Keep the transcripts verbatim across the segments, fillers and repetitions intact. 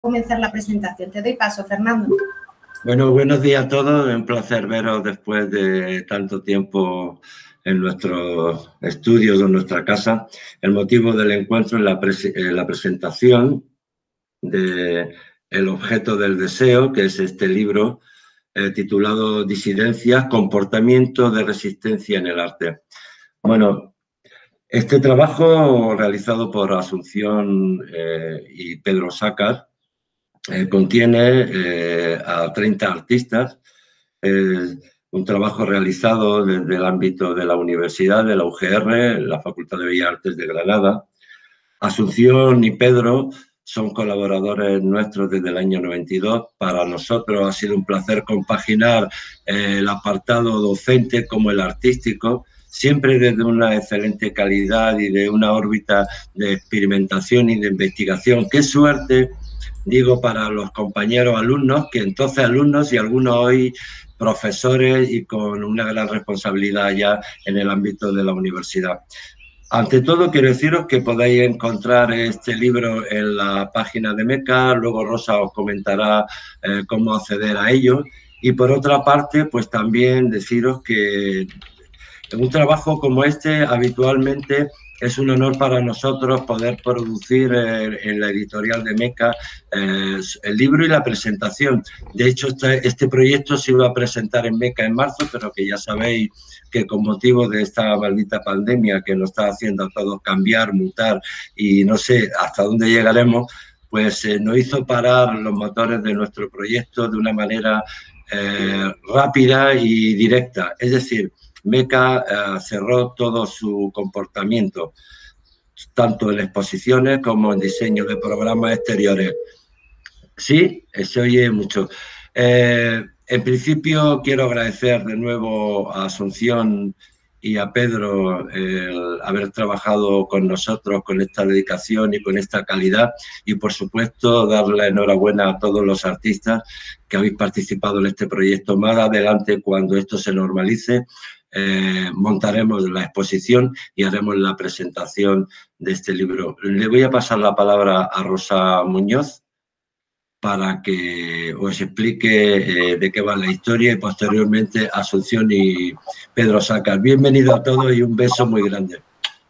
comenzar la presentación. Te doy paso, Fernando. Bueno, buenos días a todos. Es un placer veros después de tanto tiempo en nuestros estudios o en nuestra casa. El motivo del encuentro es la, pres la presentación de El objeto del deseo, que es este libro eh, titulado Disidencias, comportamiento de resistencia en el arte. Bueno, este trabajo realizado por Asunción eh, y Pedro Sácar Eh, contiene eh, a treinta artistas, eh, un trabajo realizado desde el ámbito de la universidad, de la U G R, la Facultad de Bellas Artes de Granada. Asunción y Pedro son colaboradores nuestros desde el año noventa y dos. Para nosotros ha sido un placer compaginar eh, el apartado docente como el artístico, siempre desde una excelente calidad y de una órbita de experimentación y de investigación. ¡Qué suerte! Digo, para los compañeros alumnos, que entonces alumnos y algunos hoy profesores y con una gran responsabilidad ya en el ámbito de la universidad. Ante todo, quiero deciros que podéis encontrar este libro en la página de MECA, luego Rosa os comentará eh, cómo acceder a ello. Y por otra parte, pues también deciros que un trabajo como este habitualmente es un honor para nosotros poder producir eh, en la editorial de MECA eh, el libro y la presentación. De hecho, este, este proyecto se iba a presentar en MECA en marzo, pero que ya sabéis que con motivo de esta maldita pandemia que nos está haciendo a todos cambiar, mutar y no sé hasta dónde llegaremos, pues eh, nos hizo parar los motores de nuestro proyecto de una manera eh, rápida y directa. Es decir, MECA eh, cerró todo su comportamiento, tanto en exposiciones como en diseño de programas exteriores. Sí, se oye mucho. Eh, en principio quiero agradecer de nuevo a Asunción y a Pedro el haber trabajado con nosotros con esta dedicación y con esta calidad y por supuesto darle la enhorabuena a todos los artistas que habéis participado en este proyecto. Más adelante, cuando esto se normalice, Eh, montaremos la exposición y haremos la presentación de este libro. Le voy a pasar la palabra a Rosa Muñoz para que os explique eh, de qué va la historia y posteriormente Asunción y Pedro Sácar. Bienvenido a todos y un beso muy grande.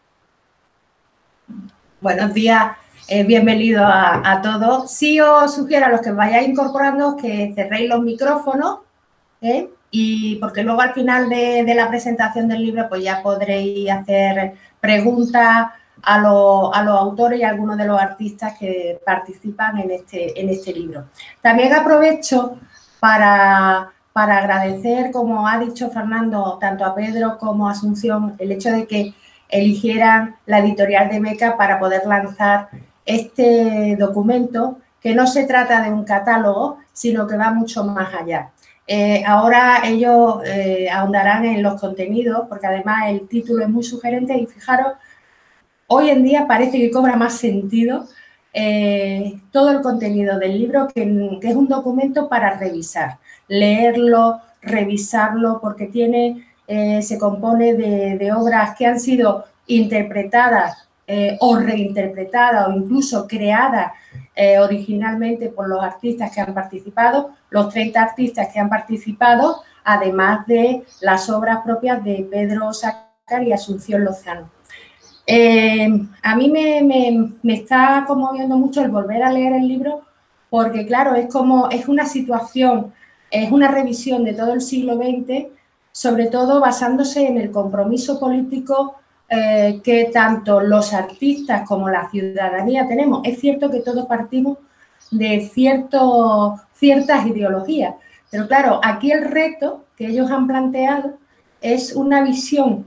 Buenos días, eh, bienvenidos a, a todos. Sí os sugiero a los que vayáis incorporando que cerréis los micrófonos, ¿eh? Y porque luego al final de, de la presentación del libro pues ya podréis hacer preguntas a, lo, a los autores y a algunos de los artistas que participan en este, en este libro. También aprovecho para, para agradecer, como ha dicho Fernando, tanto a Pedro como a Asunción, el hecho de que eligieran la editorial de MECA para poder lanzar este documento, que no se trata de un catálogo, sino que va mucho más allá. Eh, ahora ellos eh, ahondarán en los contenidos, porque además el título es muy sugerente y fijaros, hoy en día parece que cobra más sentido eh, todo el contenido del libro, que, que es un documento para revisar, leerlo, revisarlo, porque tiene, eh, se compone de, de obras que han sido interpretadas eh, o reinterpretadas o incluso creadas Eh, originalmente por los artistas que han participado, los treinta artistas que han participado, además de las obras propias de Pedro Sácar y Asunción Lozano. Eh, a mí me, me, me está conmoviendo mucho el volver a leer el libro porque, claro, es como, es una situación, es una revisión de todo el siglo veinte, sobre todo basándose en el compromiso político Eh, que tanto los artistas como la ciudadanía tenemos. Es cierto que todos partimos de cierto, ciertas ideologías, pero claro, aquí el reto que ellos han planteado es una visión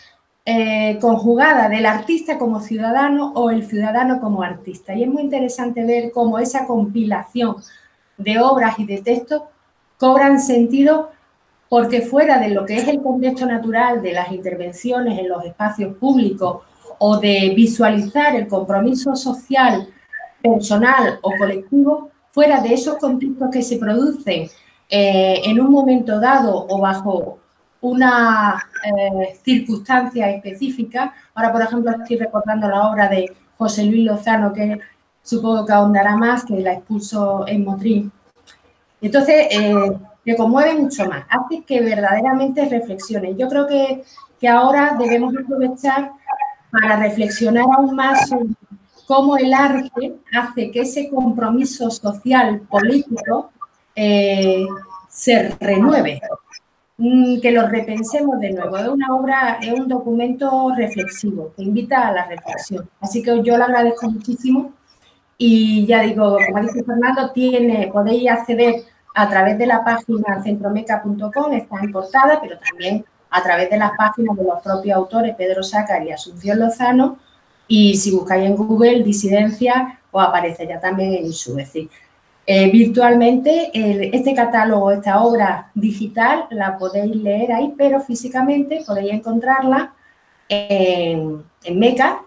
eh, conjugada del artista como ciudadano o el ciudadano como artista. Y es muy interesante ver cómo esa compilación de obras y de textos cobran sentido porque fuera de lo que es el contexto natural de las intervenciones en los espacios públicos o de visualizar el compromiso social, personal o colectivo, fuera de esos contextos que se producen eh, en un momento dado o bajo una eh, circunstancia específica. Ahora, por ejemplo, estoy recordando la obra de José Luis Lozano, que es supongo que ahondará más, que la expuso en Motril. Entonces, eh, me conmueve mucho más, hace que verdaderamente reflexionen. Yo creo que, que ahora debemos aprovechar para reflexionar aún más sobre cómo el arte hace que ese compromiso social, político, eh, se renueve, que lo repensemos de nuevo. Es una obra, es un documento reflexivo, que invita a la reflexión. Así que yo lo agradezco muchísimo y ya digo, como ha dicho Fernando, tiene, podéis acceder a través de la página centromeca punto com, está en portada, pero también a través de las páginas de los propios autores, Pedro Sácar y Asunción Lozano, y si buscáis en Google disidencia, os aparece ya también en ISU. Es decir, eh, virtualmente el, este catálogo, esta obra digital, la podéis leer ahí, pero físicamente podéis encontrarla en, en Meca,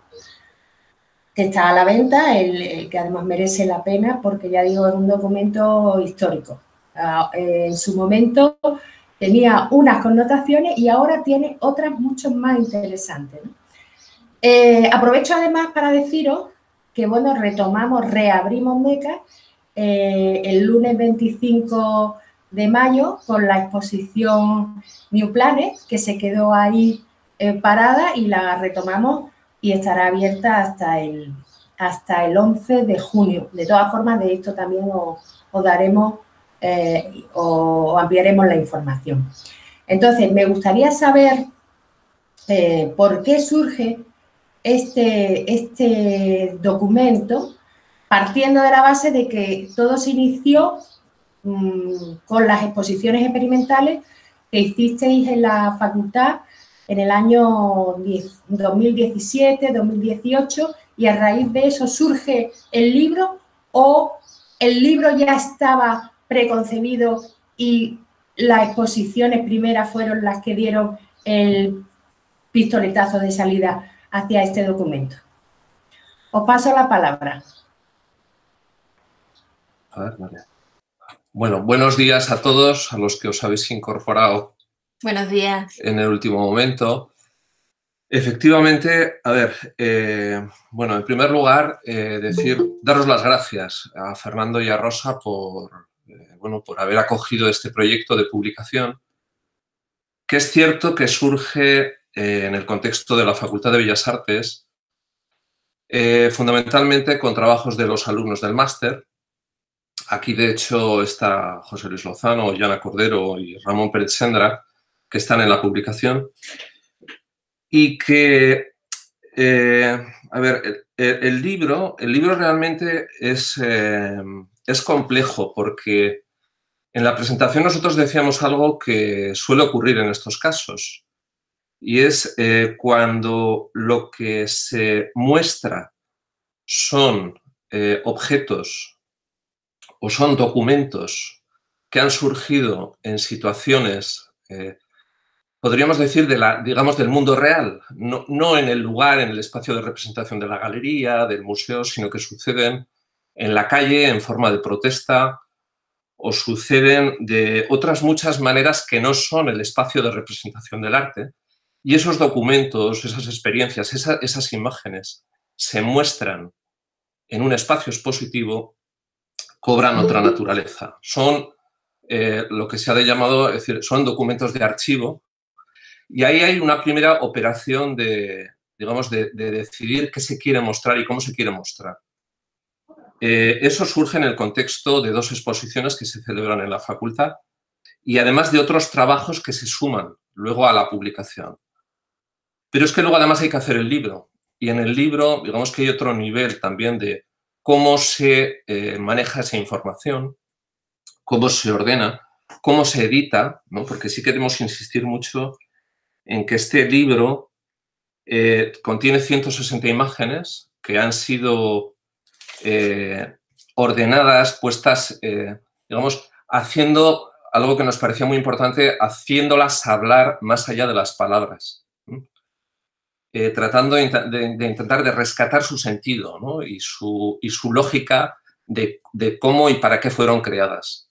que está a la venta, el, el que además merece la pena porque, ya digo, es un documento histórico. Uh, eh, en su momento tenía unas connotaciones y ahora tiene otras mucho más interesantes, ¿no? Eh, aprovecho además para deciros que, bueno, retomamos, reabrimos Meca eh, el lunes veinticinco de mayo con la exposición New Planet, que se quedó ahí eh, parada, y la retomamos y estará abierta hasta el, hasta el once de junio. De todas formas, de esto también os, os daremos eh, o ampliaremos la información. Entonces, me gustaría saber eh, por qué surge este, este documento, partiendo de la base de que todo se inició mmm, con las exposiciones experimentales que hicisteis en la facultad en el año dos mil diecisiete, dos mil dieciocho, y a raíz de eso surge el libro, o el libro ya estaba preconcebido y las exposiciones primeras fueron las que dieron el pistoletazo de salida hacia este documento. Os paso la palabra. A ver, vale. Bueno, buenos días a todos, a los que os habéis incorporado. Buenos días. En el último momento. Efectivamente, a ver, eh, bueno, en primer lugar, eh, decir, daros las gracias a Fernando y a Rosa por, eh, bueno, por haber acogido este proyecto de publicación, que es cierto que surge eh, en el contexto de la Facultad de Bellas Artes, eh, fundamentalmente con trabajos de los alumnos del máster. Aquí, de hecho, está José Luis Lozano, Yana Cordero y Ramón Pérez Sendra, que están en la publicación, y que, eh, a ver, el, el libro, el libro realmente es, eh, es complejo, porque en la presentación nosotros decíamos algo que suele ocurrir en estos casos, y es eh, cuando lo que se muestra son eh, objetos o son documentos que han surgido en situaciones, eh, podríamos decir, de la, digamos, del mundo real, no, no en el lugar, en el espacio de representación de la galería, del museo, sino que suceden en la calle en forma de protesta o suceden de otras muchas maneras que no son el espacio de representación del arte. Y esos documentos, esas experiencias, esa, esas imágenes se muestran en un espacio expositivo, cobran otra naturaleza. Son eh, lo que se ha de llamado, es decir, son documentos de archivo, y ahí hay una primera operación de, digamos, de, de decidir qué se quiere mostrar y cómo se quiere mostrar. Eh, eso surge en el contexto de dos exposiciones que se celebran en la facultad y además de otros trabajos que se suman luego a la publicación. Pero es que luego además hay que hacer el libro, y en el libro, digamos que hay otro nivel también de cómo se eh, maneja esa información, cómo se ordena, cómo se edita, ¿no? Porque sí queremos insistir mucho en que este libro eh, contiene ciento sesenta imágenes que han sido eh, ordenadas, puestas, eh, digamos, haciendo algo que nos parecía muy importante, haciéndolas hablar más allá de las palabras. Eh, tratando de, de, de intentar de rescatar su sentido, ¿no? y, su, y su lógica de, de cómo y para qué fueron creadas.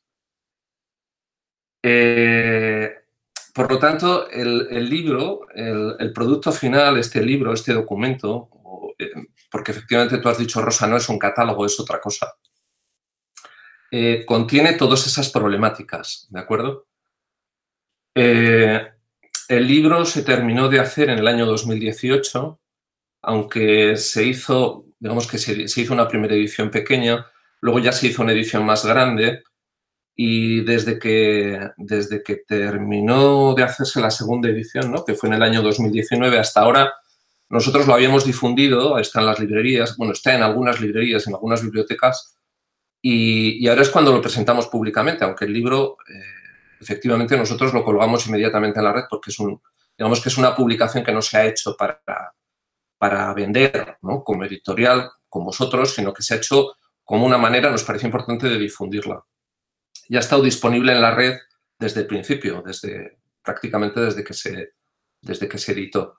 Eh, por lo tanto, el, el libro, el, el producto final, este libro, este documento, eh, porque efectivamente tú has dicho, Rosa, no es un catálogo, es otra cosa. Eh, contiene todas esas problemáticas, ¿de acuerdo? Eh, el libro se terminó de hacer en el año dos mil dieciocho, aunque se hizo, digamos que se, se hizo una primera edición pequeña, luego ya se hizo una edición más grande y desde que, desde que terminó de hacerse la segunda edición, ¿no?, que fue en el año dos mil diecinueve, hasta ahora nosotros lo habíamos difundido, está en las librerías, bueno, está en algunas librerías, en algunas bibliotecas, y, y ahora es cuando lo presentamos públicamente, aunque el libro, eh, efectivamente, nosotros lo colgamos inmediatamente en la red porque es un, digamos que es una publicación que no se ha hecho para, para vender, ¿no?, como editorial, con vosotros, sino que se ha hecho como una manera, nos parece importante, de difundirla. Y ha estado disponible en la red desde el principio, desde, prácticamente desde que se, desde que se editó.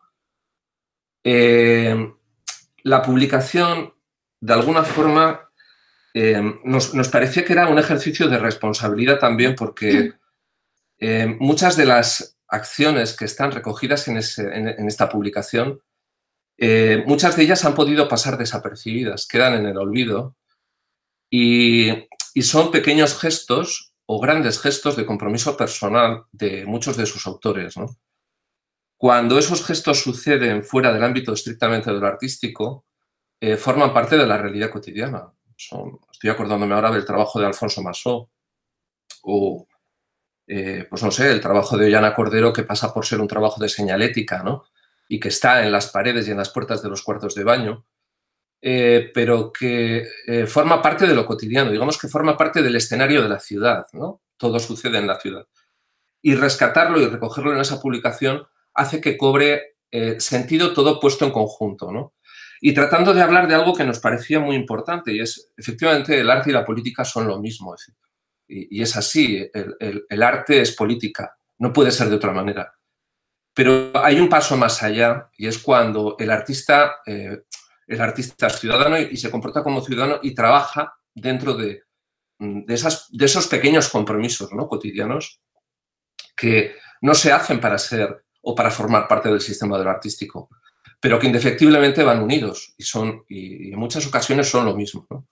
Eh, la publicación, de alguna forma, eh, nos, nos parecía que era un ejercicio de responsabilidad también porque eh, muchas de las acciones que están recogidas en, ese, en, en esta publicación, eh, muchas de ellas han podido pasar desapercibidas, quedan en el olvido y, y son pequeños gestos o grandes gestos de compromiso personal de muchos de sus autores, ¿no? Cuando esos gestos suceden fuera del ámbito estrictamente de lo artístico, eh, forman parte de la realidad cotidiana. Son, estoy acordándome ahora del trabajo de Alfonso Masó o, eh, pues no sé, el trabajo de Ollana Cordero, que pasa por ser un trabajo de señalética, ¿no?, y que está en las paredes y en las puertas de los cuartos de baño, eh, pero que eh, forma parte de lo cotidiano, digamos que forma parte del escenario de la ciudad, ¿no? Todo sucede en la ciudad. Y rescatarlo y recogerlo en esa publicación hace que cobre eh, sentido todo puesto en conjunto, ¿no? Y tratando de hablar de algo que nos parecía muy importante, y es, efectivamente, el arte y la política son lo mismo. Es decir, y, y es así, el, el, el arte es política, no puede ser de otra manera. Pero hay un paso más allá, y es cuando el artista, eh, el artista es ciudadano y, y se comporta como ciudadano y trabaja dentro de, de, esas, de esos pequeños compromisos, ¿no?, cotidianos que no se hacen para ser o para formar parte del sistema de lo artístico, pero que indefectiblemente van unidos y, son, y en muchas ocasiones son lo mismo, ¿no?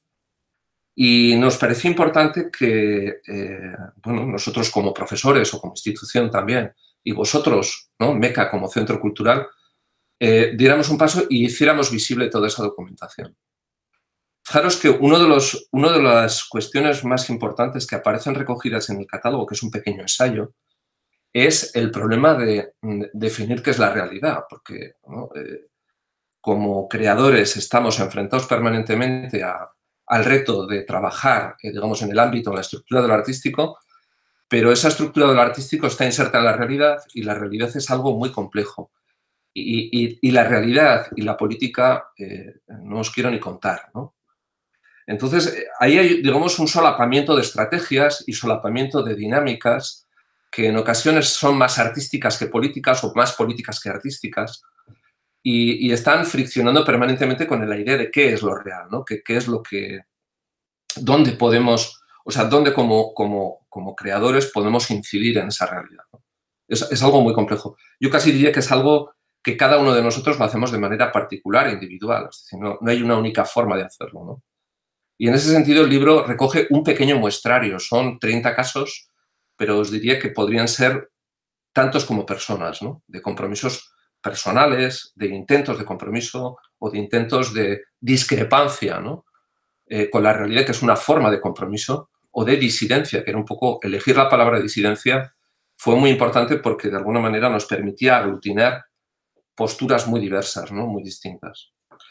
Y nos pareció importante que, eh, bueno, nosotros como profesores o como institución también, y vosotros, ¿no?, MECA como centro cultural, eh, diéramos un paso y hiciéramos visible toda esa documentación. Fijaros que uno de los, una de las cuestiones más importantes que aparecen recogidas en el catálogo, que es un pequeño ensayo, es el problema de, de definir qué es la realidad, porque, ¿no?, eh, como creadores estamos enfrentados permanentemente a, al reto de trabajar, eh, digamos, en el ámbito, en la estructura de lo artístico, pero esa estructura de lo artístico está inserta en la realidad y la realidad es algo muy complejo. Y, y, y la realidad y la política eh, no os quiero ni contar, ¿no? Entonces, ahí hay, digamos, un solapamiento de estrategias y solapamiento de dinámicas que en ocasiones son más artísticas que políticas o más políticas que artísticas y, y están friccionando permanentemente con la idea de qué es lo real, ¿no? Qué, qué es lo que... dónde podemos... O sea, dónde como, como, como creadores podemos incidir en esa realidad, ¿no? Es, es algo muy complejo. Yo casi diría que es algo que cada uno de nosotros lo hacemos de manera particular e individual. Es decir, no, no hay una única forma de hacerlo, ¿no? Y en ese sentido el libro recoge un pequeño muestrario. Son treinta casos, pero os diría que podrían ser tantos como personas, ¿no?, de compromisos personales, de intentos de compromiso o de intentos de discrepancia, ¿no?, eh, con la realidad, que es una forma de compromiso, o de disidencia, que era un poco, elegir la palabra disidencia fue muy importante porque de alguna manera nos permitía aglutinar posturas muy diversas, ¿no?, muy distintas.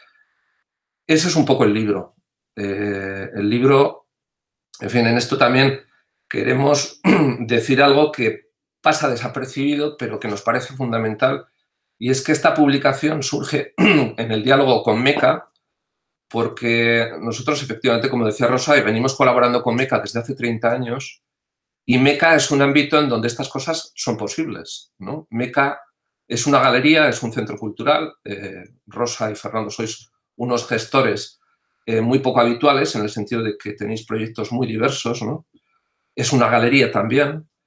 Ese es un poco el libro. Eh, el libro, en fin, en esto también queremos decir algo que pasa desapercibido, pero que nos parece fundamental, y es que esta publicación surge en el diálogo con MECA, porque nosotros, efectivamente, como decía Rosa, venimos colaborando con MECA desde hace treinta años, y MECA es un ámbito en donde estas cosas son posibles, ¿no? MECA es una galería, es un centro cultural. Eh, Rosa y Fernando sois unos gestores eh, muy poco habituales, en el sentido de que tenéis proyectos muy diversos, ¿no? Es una galería también.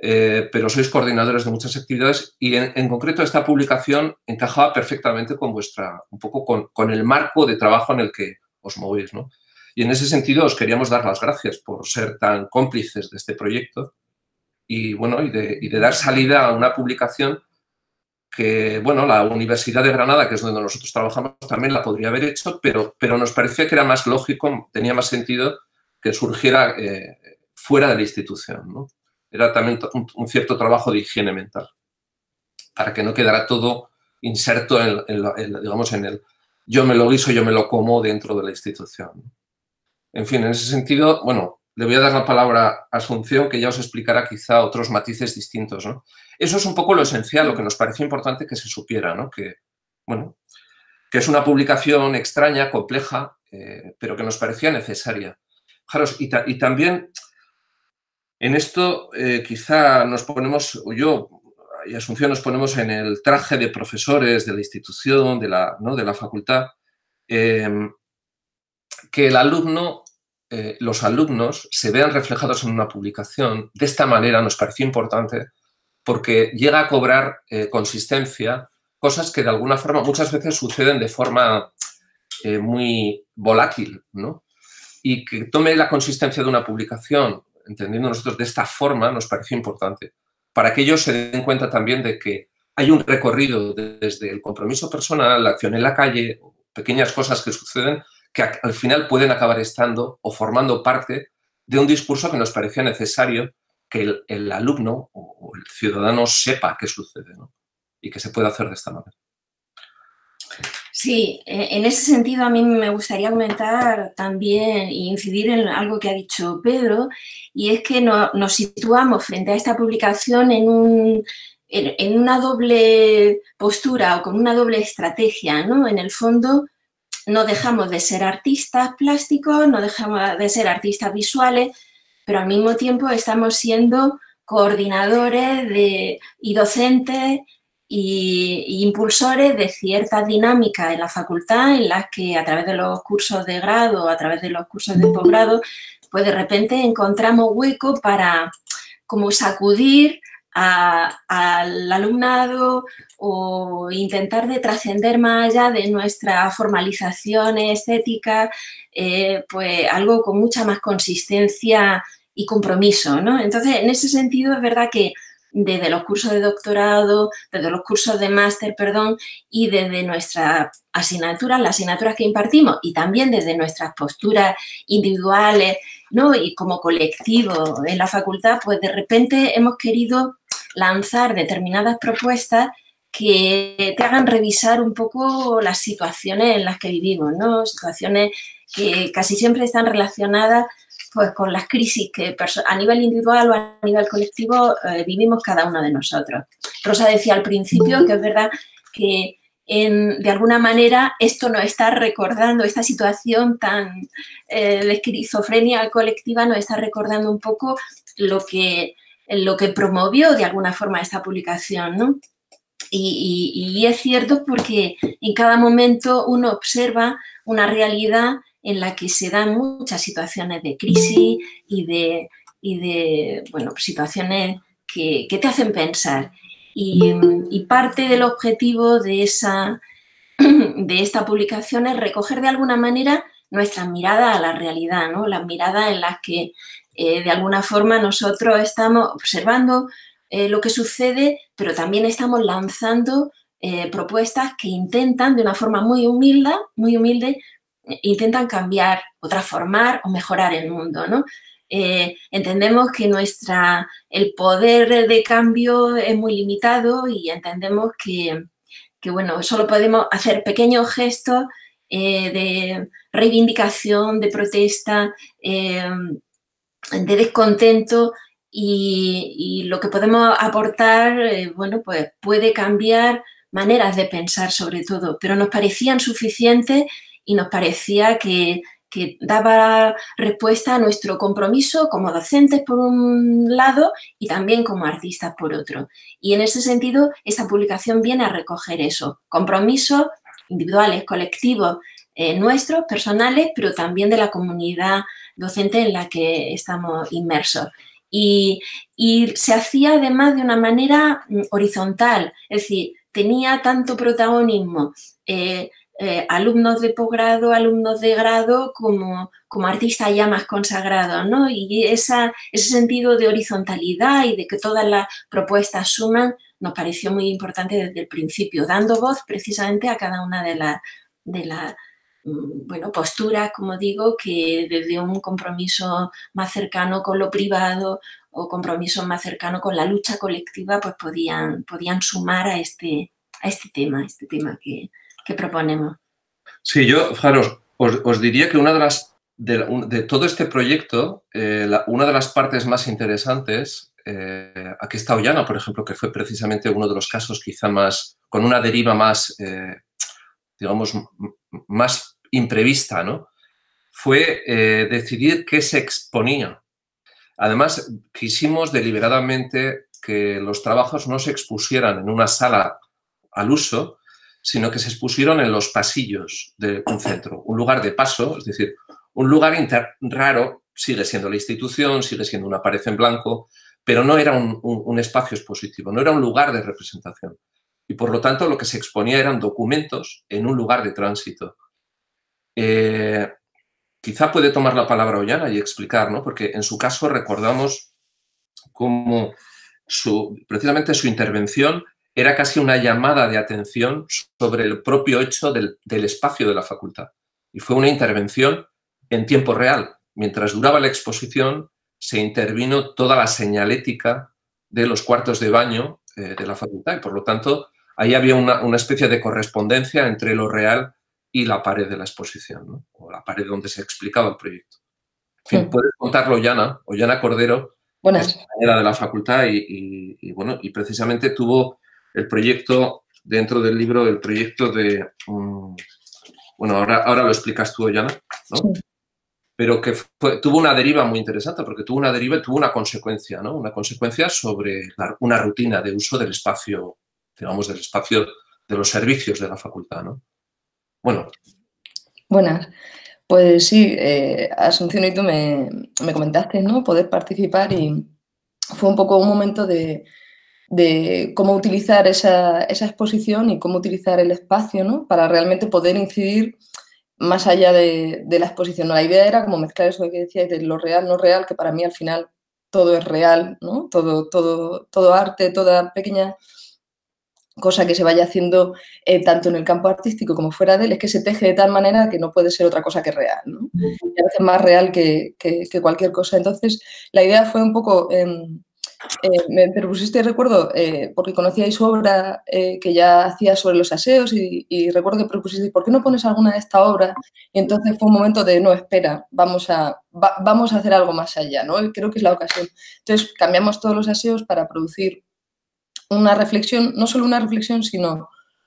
eh, pero sois coordinadores de muchas actividades y en, en concreto esta publicación encajaba perfectamente con vuestra, un poco con, con el marco de trabajo en el que os movéis, ¿no? Y en ese sentido os queríamos dar las gracias por ser tan cómplices de este proyecto y, bueno, y de, y de dar salida a una publicación que, bueno, la Universidad de Granada, que es donde nosotros trabajamos, también la podría haber hecho, pero, pero nos parecía que era más lógico, tenía más sentido que surgiera eh, fuera de la institución, ¿no? Era también un, un cierto trabajo de higiene mental, para que no quedara todo inserto en, en, la, en, digamos, en el yo me lo guiso, yo me lo como dentro de la institución. En fin, en ese sentido, bueno, le voy a dar la palabra a Asunción, que ya os explicará quizá otros matices distintos, ¿no? Eso es un poco lo esencial, lo que nos pareció importante que se supiera, ¿no? Que, bueno, que es una publicación extraña, compleja, eh, pero que nos parecía necesaria. Fijaros, y, ta y también en esto eh, quizá nos ponemos, o yo y Asunción nos ponemos en el traje de profesores de la institución, de la, ¿no? de la facultad, eh, que el alumno, eh, los alumnos se vean reflejados en una publicación. De esta manera nos pareció importante porque llega a cobrar eh, consistencia, cosas que de alguna forma muchas veces suceden de forma eh, muy volátil, ¿no? Y que tome la consistencia de una publicación, entendiendo nosotros de esta forma, nos pareció importante. Para que ellos se den cuenta también de que hay un recorrido desde el compromiso personal, la acción en la calle, pequeñas cosas que suceden que al final pueden acabar estando o formando parte de un discurso que nos parecía necesario que el, el alumno o el ciudadano sepa qué sucede, ¿no? Y que se puede hacer de esta manera. Sí, en ese sentido a mí me gustaría comentar también e incidir en algo que ha dicho Pedro, y es que no, nos situamos frente a esta publicación en, un, en, en una doble postura o con una doble estrategia, ¿no? En el fondo no dejamos de ser artistas plásticos, no dejamos de ser artistas visuales, pero al mismo tiempo estamos siendo coordinadores de, y docentes y, y impulsores de ciertas dinámicas en la facultad en las que a través de los cursos de grado, a través de los cursos de posgrado, pues de repente encontramos hueco para como sacudir a, al alumnado o intentar de trascender más allá de nuestras formalizaciones estéticas, eh, pues algo con mucha más consistencia y compromiso, ¿no? Entonces, en ese sentido es verdad que desde los cursos de doctorado, desde los cursos de máster, perdón, y desde nuestras asignaturas, las asignaturas que impartimos y también desde nuestras posturas individuales, ¿no? Y como colectivo en la facultad, pues de repente hemos querido lanzar determinadas propuestas que te hagan revisar un poco las situaciones en las que vivimos, ¿no? Situaciones que casi siempre están relacionadas pues con las crisis que a nivel individual o a nivel colectivo eh, vivimos cada uno de nosotros. Rosa decía al principio que es verdad que en, de alguna manera esto nos está recordando, esta situación tan eh, de esquizofrenia colectiva nos está recordando un poco lo que, lo que promovió de alguna forma esta publicación, ¿no? Y, y, y es cierto porque en cada momento uno observa una realidad en la que se dan muchas situaciones de crisis y de, y de bueno, situaciones que, que te hacen pensar. Y, y parte del objetivo de, esa, de esta publicación es recoger de alguna manera nuestras miradas a la realidad, ¿no? Las miradas en las que eh, de alguna forma nosotros estamos observando eh, lo que sucede, pero también estamos lanzando eh, propuestas que intentan de una forma muy humilde, muy humilde intentan cambiar o transformar o mejorar el mundo, ¿no? Eh, entendemos que nuestra, el poder de cambio es muy limitado y entendemos que, que bueno, solo podemos hacer pequeños gestos eh, de reivindicación, de protesta, eh, de descontento y, y lo que podemos aportar, eh, bueno, pues puede cambiar maneras de pensar sobre todo, pero nos parecían suficientes y nos parecía que, que daba respuesta a nuestro compromiso como docentes por un lado y también como artistas por otro. Y en ese sentido, esta publicación viene a recoger eso, compromisos individuales, colectivos, eh, nuestros, personales, pero también de la comunidad docente en la que estamos inmersos. y, y se hacía además de una manera horizontal, es decir, tenía tanto protagonismo eh, eh, alumnos de posgrado, alumnos de grado, como, como artistas ya más consagrados, ¿no? Y esa, ese sentido de horizontalidad y de que todas las propuestas suman nos pareció muy importante desde el principio, dando voz precisamente a cada una de las de la, bueno, posturas, como digo, que desde un compromiso más cercano con lo privado o compromiso más cercano con la lucha colectiva, pues podían, podían sumar a este, a este tema, a este tema que, que proponemos. Sí, yo, fijaros, os, os diría que una de las de, de todo este proyecto, eh, la, una de las partes más interesantes, eh, aquí está Ollana, por ejemplo, que fue precisamente uno de los casos quizá más, con una deriva más, eh, digamos, más imprevista, ¿no? Fue eh, decidir qué se exponía. Además, quisimos deliberadamente que los trabajos no se expusieran en una sala al uso, sino que se expusieron en los pasillos de un centro, un lugar de paso, es decir, un lugar raro, sigue siendo la institución, sigue siendo una pared en blanco, pero no era un, un, un espacio expositivo, no era un lugar de representación. Y por lo tanto, lo que se exponía eran documentos en un lugar de tránsito. Eh, quizá puede tomar la palabra Ollana y explicar, ¿no? Porque en su caso recordamos cómo su, precisamente su intervención era casi una llamada de atención sobre el propio hecho del, del espacio de la facultad. Y fue una intervención en tiempo real. Mientras duraba la exposición, se intervino toda la señalética de los cuartos de baño eh, de la facultad. Y por lo tanto, ahí había una, una especie de correspondencia entre lo real y la pared de la exposición, ¿no? O la pared donde se explicaba el proyecto. En fin, sí. Puedes contarlo, Ollana, Ollana Cordero, Buenas. Que es compañera de la facultad y, y, y, bueno, y precisamente tuvo el proyecto, dentro del libro, el proyecto de... Um, bueno, ahora, ahora lo explicas tú, Ollana, ¿no? Sí. Pero que fue, tuvo una deriva muy interesante, porque tuvo una deriva y tuvo una consecuencia, ¿no? Una consecuencia sobre la, una rutina de uso del espacio, digamos, del espacio de los servicios de la facultad, ¿no? Bueno. Buenas. Pues sí, eh, Asunción y tú me, me comentaste, ¿no? Poder participar y fue un poco un momento de, de cómo utilizar esa, esa exposición y cómo utilizar el espacio, ¿no? Para realmente poder incidir más allá de, de la exposición. ¿No? La idea era como mezclar eso que decíais de lo real, no real, que para mí al final todo es real, ¿no? Todo, todo, todo arte, toda pequeña cosa que se vaya haciendo eh, tanto en el campo artístico como fuera de él, es que se teje de tal manera que no puede ser otra cosa que real, ¿no? Y a veces más real que, que, que cualquier cosa. Entonces, la idea fue un poco... Eh, eh, me propusiste, recuerdo, eh, porque conocíais su obra eh, que ya hacía sobre los aseos y, y recuerdo que propusiste, ¿por qué no pones alguna de esta obra? Y entonces fue un momento de, no, espera, vamos a, va, vamos a hacer algo más allá, ¿no? Y creo que es la ocasión. Entonces, cambiamos todos los aseos para producir una reflexión, no solo una reflexión, sino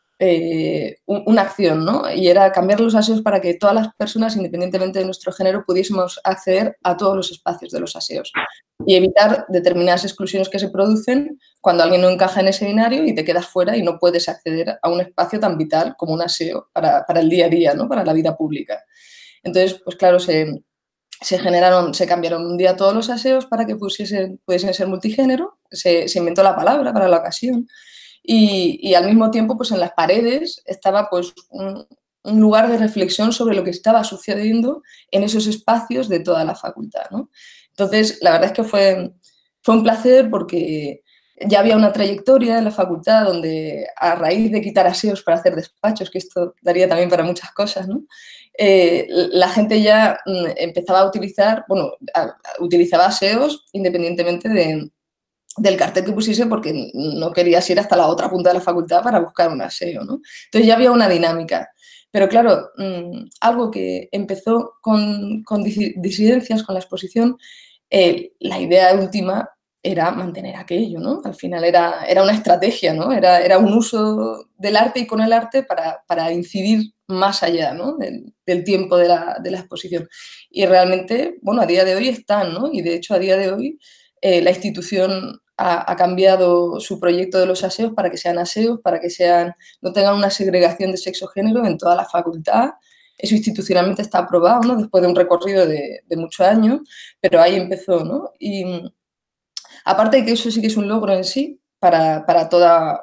eh, una acción, ¿no? Y era cambiar los aseos para que todas las personas, independientemente de nuestro género, pudiésemos acceder a todos los espacios de los aseos y evitar determinadas exclusiones que se producen cuando alguien no encaja en ese binario y te quedas fuera y no puedes acceder a un espacio tan vital como un aseo para, para el día a día, ¿no? Para la vida pública. Entonces, pues claro, se... Se generaron, se cambiaron un día todos los aseos para que pusiesen, pudiesen ser multigénero, se, se inventó la palabra para la ocasión y, y al mismo tiempo pues en las paredes estaba pues un, un lugar de reflexión sobre lo que estaba sucediendo en esos espacios de toda la facultad, ¿no? Entonces, la verdad es que fue, fue un placer porque ya había una trayectoria en la facultad donde a raíz de quitar aseos para hacer despachos, que esto daría también para muchas cosas, ¿no? Eh, la gente ya mm, empezaba a utilizar, bueno, a, a, utilizaba aseos independientemente de, del cartel que pusiese porque no querías ir hasta la otra punta de la facultad para buscar un aseo, ¿no? Entonces ya había una dinámica. Pero claro, mmm, algo que empezó con, con disidencias, con la exposición, eh, la idea última era mantener aquello, ¿no? Al final era, era una estrategia, ¿no? Era, era un uso del arte y con el arte para, para incidir más allá, ¿no? del, del tiempo de la, de la exposición. Y realmente, bueno, a día de hoy están, ¿no? Y de hecho, a día de hoy eh, la institución ha, ha cambiado su proyecto de los aseos para que sean aseos, para que sean, no tengan una segregación de sexo-género en toda la facultad. Eso institucionalmente está aprobado, ¿no? Después de un recorrido de, de muchos años, pero ahí empezó, ¿no? Y aparte de que eso sí que es un logro en sí, para, para toda,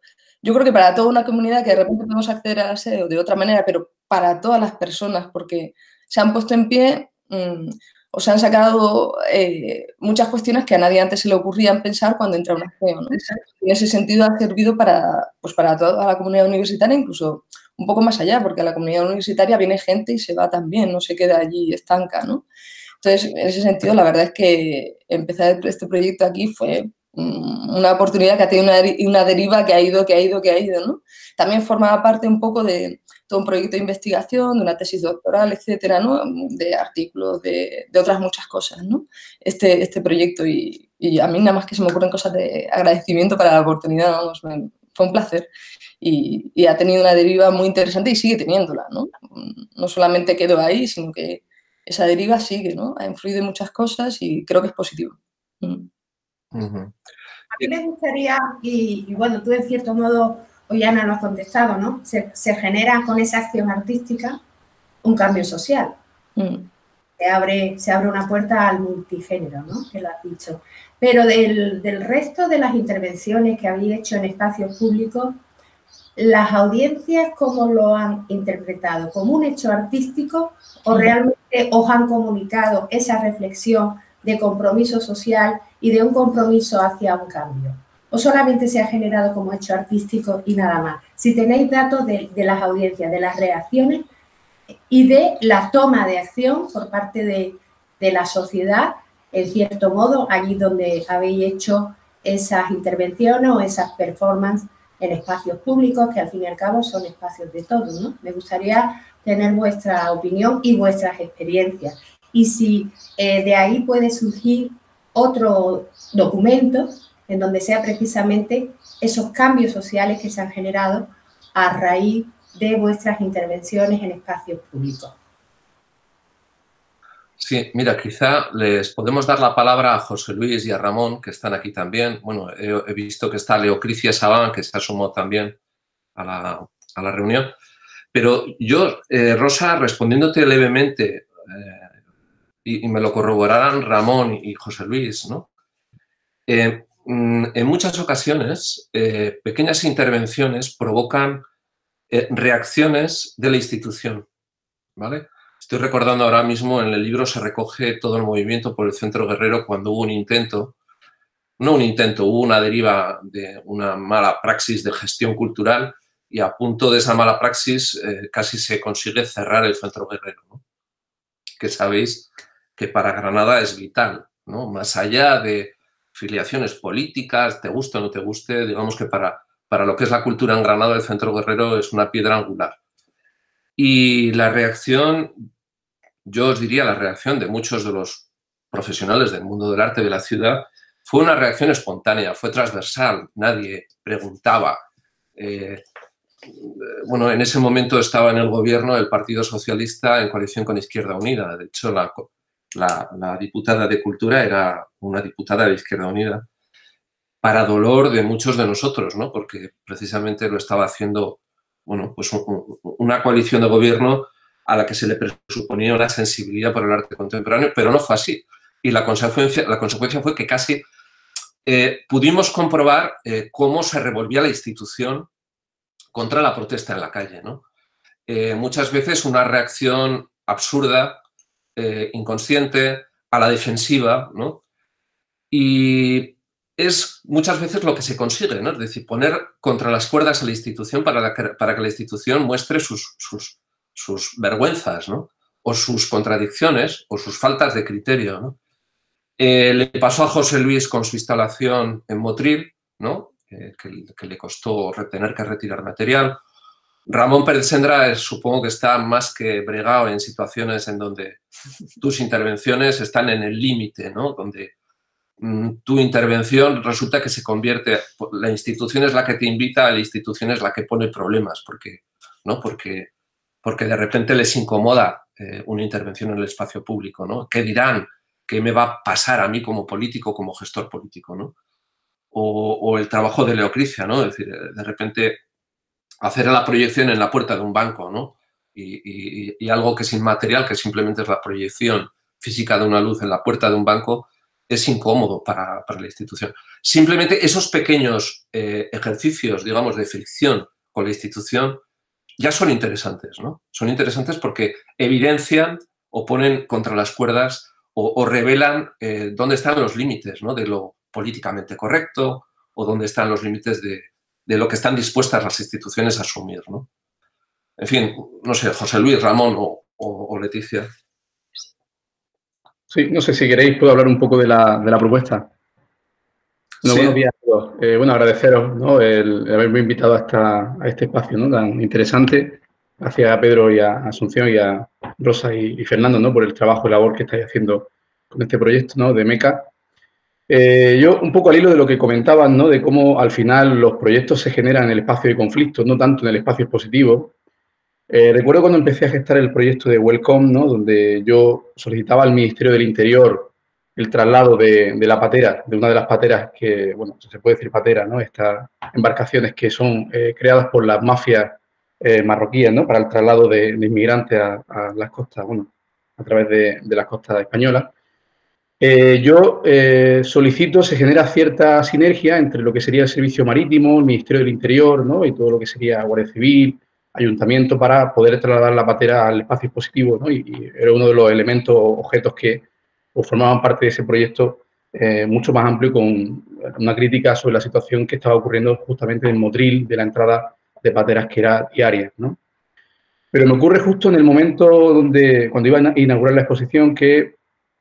yo creo que para toda una comunidad que de repente podemos acceder a la sede de otra manera, pero para todas las personas, porque se han puesto en pie mmm, o se han sacado eh, muchas cuestiones que a nadie antes se le ocurrían pensar cuando entra una C E O, ¿no? Y en ese sentido ha servido para, pues para toda la comunidad universitaria, incluso un poco más allá, porque a la comunidad universitaria viene gente y se va también, no se queda allí estanca, ¿no? Entonces, en ese sentido, la verdad es que empezar este proyecto aquí fue una oportunidad que ha tenido una, una deriva que ha ido, que ha ido, que ha ido, ¿no? También formaba parte un poco de todo un proyecto de investigación, de una tesis doctoral, etcétera, ¿no? De artículos, de, de otras muchas cosas, ¿no? Este, este proyecto y, y a mí nada más que se me ocurren cosas de agradecimiento para la oportunidad, vamos, me, fue un placer. Y, y ha tenido una deriva muy interesante y sigue teniéndola, ¿no? No solamente quedó ahí, sino que esa deriva sigue, ¿no? Ha influido en muchas cosas y creo que es positivo. Mm. Uh-huh. A mí me gustaría, y, y bueno, tú en cierto modo, hoy Ana lo has contestado, ¿no? Se, se genera con esa acción artística un cambio social. Mm. Se abre, se abre una puerta al multigénero, ¿no? Que lo has dicho. Pero del, del resto de las intervenciones que habéis hecho en espacios públicos, ¿las audiencias cómo lo han interpretado? ¿Como un hecho artístico o realmente os han comunicado esa reflexión de compromiso social y de un compromiso hacia un cambio? ¿O solamente se ha generado como hecho artístico y nada más? Si tenéis datos de, de las audiencias, de las reacciones y de la toma de acción por parte de, de la sociedad, en cierto modo, allí donde habéis hecho esas intervenciones o esas performances en espacios públicos, que al fin y al cabo son espacios de todos, ¿no? Me gustaría tener vuestra opinión y vuestras experiencias. Y si eh, de ahí puede surgir otro documento en donde sea precisamente esos cambios sociales que se han generado a raíz de vuestras intervenciones en espacios públicos. Sí, mira, quizá les podemos dar la palabra a José Luis y a Ramón, que están aquí también. Bueno, he, he visto que está Leocricia Sabán, que se asomó también a la, a la reunión. Pero yo, eh, Rosa, respondiéndote levemente, eh, y, y me lo corroborarán Ramón y José Luis, ¿no? Eh, en muchas ocasiones, eh, pequeñas intervenciones provocan eh, reacciones de la institución, ¿vale? Estoy recordando ahora mismo, en el libro se recoge todo el movimiento por el Centro Guerrero cuando hubo un intento, no un intento, hubo una deriva de una mala praxis de gestión cultural y a punto de esa mala praxis eh, casi se consigue cerrar el Centro Guerrero, ¿no? Que sabéis que para Granada es vital, ¿no? Más allá de filiaciones políticas, te guste o no te guste, digamos que para, para lo que es la cultura en Granada, el Centro Guerrero es una piedra angular. Y la reacción, yo os diría la reacción de muchos de los profesionales del mundo del arte de la ciudad, fue una reacción espontánea, fue transversal, nadie preguntaba. Eh, bueno, en ese momento estaba en el gobierno el Partido Socialista en coalición con Izquierda Unida. De hecho, la, la, la diputada de Cultura era una diputada de Izquierda Unida, para dolor de muchos de nosotros, ¿no? Porque precisamente lo estaba haciendo, bueno, pues un, una coalición de gobierno a la que se le presuponía una sensibilidad por el arte contemporáneo, pero no fue así. Y la consecuencia, la consecuencia fue que casi eh, pudimos comprobar eh, cómo se revolvía la institución contra la protesta en la calle, ¿no? Eh, muchas veces una reacción absurda, eh, inconsciente, a la defensiva, ¿no? Y es muchas veces lo que se consigue, ¿no? Es decir, poner contra las cuerdas a la institución para, la que, para que la institución muestre sus, sus, sus vergüenzas, ¿no? O sus contradicciones o sus faltas de criterio, ¿no? Eh, le pasó a José Luis con su instalación en Motril, ¿no? Eh, que, que le costó tener que retirar material. Ramón Pérez Sendra es, supongo que está más que bregado en situaciones en donde tus intervenciones están en el límite, ¿no? Donde mm, tu intervención resulta que se convierte, la institución es la que te invita, la institución es la que pone problemas, porque, ¿no? Porque, porque de repente les incomoda eh, una intervención en el espacio público, ¿no? ¿Qué dirán? ¿Qué me va a pasar a mí como político, como gestor político, ¿no? O, o el trabajo de Leocricia, ¿no? Es decir, de repente hacer la proyección en la puerta de un banco, ¿no? Y, y, y algo que es inmaterial, que simplemente es la proyección física de una luz en la puerta de un banco, es incómodo para, para la institución. Simplemente esos pequeños eh, ejercicios, digamos, de fricción con la institución ya son interesantes, ¿no? Son interesantes porque evidencian o ponen contra las cuerdas o, o revelan eh, dónde están los límites, ¿no? De lo políticamente correcto o dónde están los límites de, de lo que están dispuestas las instituciones a asumir, ¿no? En fin, no sé, José Luis, Ramón o, o, o Leticia. Sí, no sé si queréis, puedo hablar un poco de la, de la propuesta. Bueno, Sí. buenos días a todos. Eh, bueno, agradeceros, ¿no?, el, el haberme invitado a, esta, a este espacio, ¿no?, tan interesante. Gracias a Pedro y a Asunción y a Rosa y, y Fernando, ¿no?, por el trabajo y labor que estáis haciendo con este proyecto, ¿no?, de MECA. Eh, yo, un poco al hilo de lo que comentaban, ¿no?, de cómo al final los proyectos se generan en el espacio de conflicto, no tanto en el espacio expositivo. Eh, recuerdo cuando empecé a gestar el proyecto de Welcome, ¿no?, donde yo solicitaba al Ministerio del Interior el traslado de, de la patera, de una de las pateras que, bueno, se puede decir patera, ¿no?, estas embarcaciones que son eh, creadas por las mafias eh, marroquíes, ¿no?, para el traslado de, de inmigrantes a, a las costas, bueno, a través de, de las costas españolas. Eh, yo eh, solicito, se genera cierta sinergia entre lo que sería el Servicio Marítimo, el Ministerio del Interior, ¿no?, y todo lo que sería Guardia Civil, Ayuntamiento, para poder trasladar la patera al espacio expositivo, ¿no? Y, y era uno de los elementos, objetos que pues, formaban parte de ese proyecto eh, mucho más amplio, con una crítica sobre la situación que estaba ocurriendo justamente en el Motril de la entrada de pateras que era diaria, ¿no? Pero me ocurre justo en el momento donde, cuando iba a inaugurar la exposición, que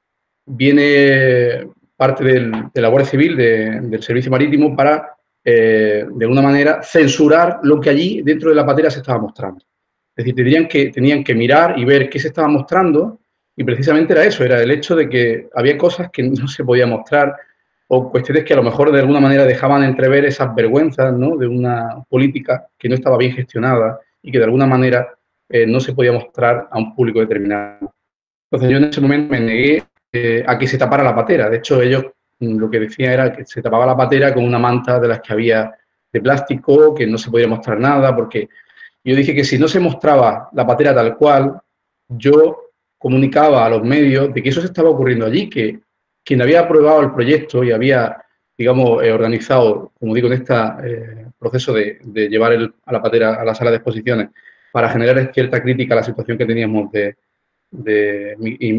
viene parte del, de la Guardia Civil, de, del Servicio Marítimo, para, eh, de alguna manera, censurar lo que allí dentro de la patera se estaba mostrando. Es decir, tendrían que, tenían que mirar y ver qué se estaba mostrando, y precisamente era eso, era el hecho de que había cosas que no se podían mostrar o cuestiones que a lo mejor de alguna manera dejaban entrever esas vergüenzas, ¿no?, de una política que no estaba bien gestionada y que de alguna manera eh, no se podía mostrar a un público determinado. Entonces yo en ese momento me negué eh, a que se tapara la patera. De hecho, ellos mm, lo que decían era que se tapaba la patera con una manta de las que había de plástico, que no se podía mostrar nada, porque yo dije que si no se mostraba la patera tal cual, yo comunicaba a los medios de que eso se estaba ocurriendo allí, que quien había aprobado el proyecto y había, digamos, eh, organizado, como digo, en este eh, proceso de, de llevar el, a la patera a la sala de exposiciones para generar cierta crítica a la situación que teníamos de, de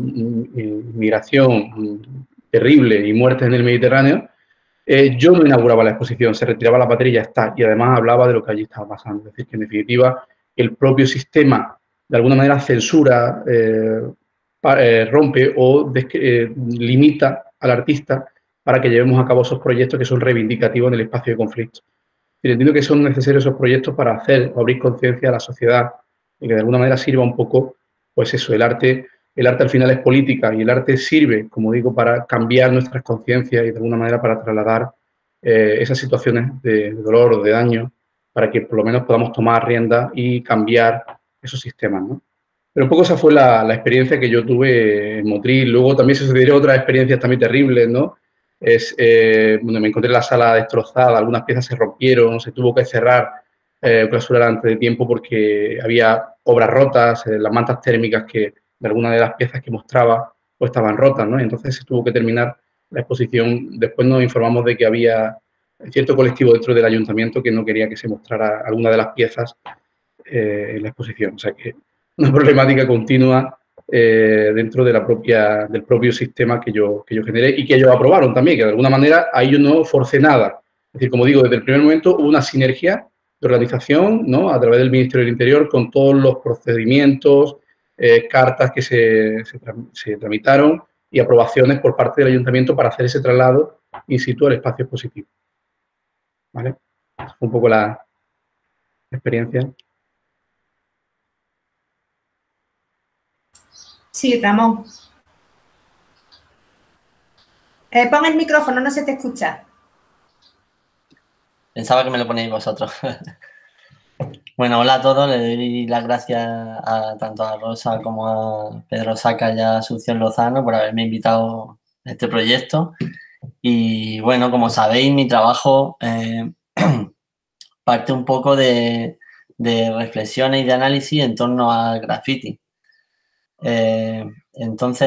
inmigración terrible y muertes en el Mediterráneo, eh, yo no inauguraba la exposición, se retiraba la patera y ya está. Y además hablaba de lo que allí estaba pasando. Es decir, que en definitiva el propio sistema de alguna manera censura, eh, eh, rompe o eh, limita al artista para que llevemos a cabo esos proyectos que son reivindicativos en el espacio de conflicto. Y entiendo que son necesarios esos proyectos para hacer o abrir conciencia a la sociedad y que de alguna manera sirva un poco, pues eso, el arte, el arte al final es política y el arte sirve, como digo, para cambiar nuestras conciencias y de alguna manera para trasladar eh, esas situaciones de, de dolor o de daño para que por lo menos podamos tomar rienda y cambiar esos sistemas, ¿no? Pero un poco esa fue la, la experiencia que yo tuve en Motril. Luego también se sucedieron otras experiencias también terribles, ¿no? Es, eh, bueno, me encontré la sala destrozada, algunas piezas se rompieron, se tuvo que cerrar, eh, clausurar antes de tiempo porque había obras rotas, eh, las mantas térmicas que de alguna de las piezas que mostraba pues estaban rotas, ¿no? Entonces se tuvo que terminar la exposición. Después nos informamos de que había cierto colectivo dentro del ayuntamiento que no quería que se mostrara alguna de las piezas eh, en la exposición. O sea que una problemática continua eh, dentro de la propia, del propio sistema que yo, que yo generé y que ellos aprobaron también, que de alguna manera ahí yo no forcé nada. Es decir, como digo, desde el primer momento hubo una sinergia de organización, ¿no?, a través del Ministerio del Interior con todos los procedimientos, eh, cartas que se, se, se tramitaron y aprobaciones por parte del Ayuntamiento para hacer ese traslado in situ al espacio expositivo. ¿Vale? Esa fue un poco la experiencia. Sí, Ramón. Eh, pon el micrófono, no se te escucha. Pensaba que me lo ponéis vosotros. Bueno, hola a todos. Le doy las gracias a tanto a Rosa como a Pedro Saca y a Asunción Lozano por haberme invitado a este proyecto. Y bueno, como sabéis, mi trabajo eh, parte un poco de, de reflexiones y de análisis en torno al graffiti. Eh, entonces,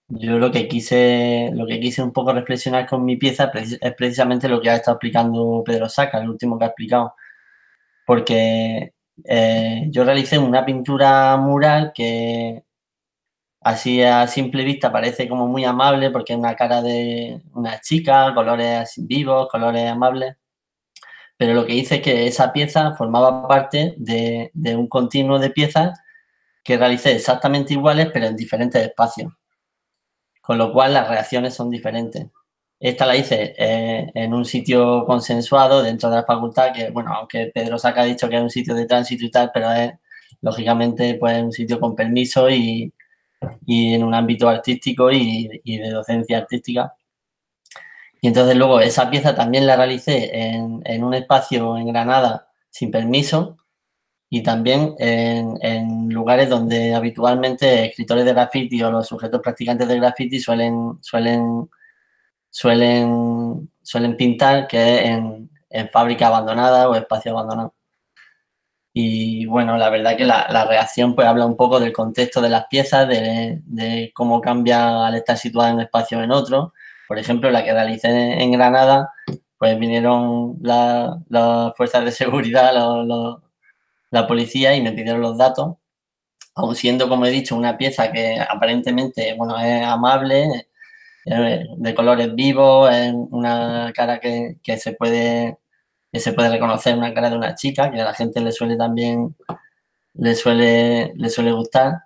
yo lo que quise, lo que quise un poco reflexionar con mi pieza es precisamente lo que ha estado explicando Pedro Saca, el último que ha explicado. Porque eh, yo realicé una pintura mural que así a simple vista parece como muy amable porque es una cara de una chica, colores así vivos, colores amables. Pero lo que hice es que esa pieza formaba parte de, de un continuo de piezas que realicé exactamente iguales, pero en diferentes espacios. Con lo cual las reacciones son diferentes. Esta la hice eh, en un sitio consensuado dentro de la facultad, que, bueno, aunque Pedro Saca ha dicho que es un sitio de tránsito y tal, pero es, lógicamente, pues un sitio con permiso y, y en un ámbito artístico y, y de docencia artística. Y entonces luego esa pieza también la realicé en, en un espacio en Granada sin permiso y también en, en lugares donde habitualmente escritores de graffiti o los sujetos practicantes de graffiti suelen, suelen, suelen, suelen pintar, que es en, en fábrica abandonada o espacio abandonado. Y bueno, la verdad que la, la reacción pues habla un poco del contexto de las piezas, de, de cómo cambia al estar situada en un espacio o en otro. Por ejemplo, la que realicé en Granada, pues vinieron las la fuerzas de seguridad, los, los, la policía y me pidieron los datos, aun siendo, como he dicho, una pieza que aparentemente, bueno, es amable, eh, de colores vivos, es una cara que, que se puede que se puede reconocer, una cara de una chica, que a la gente le suele también, le suele, le suele gustar.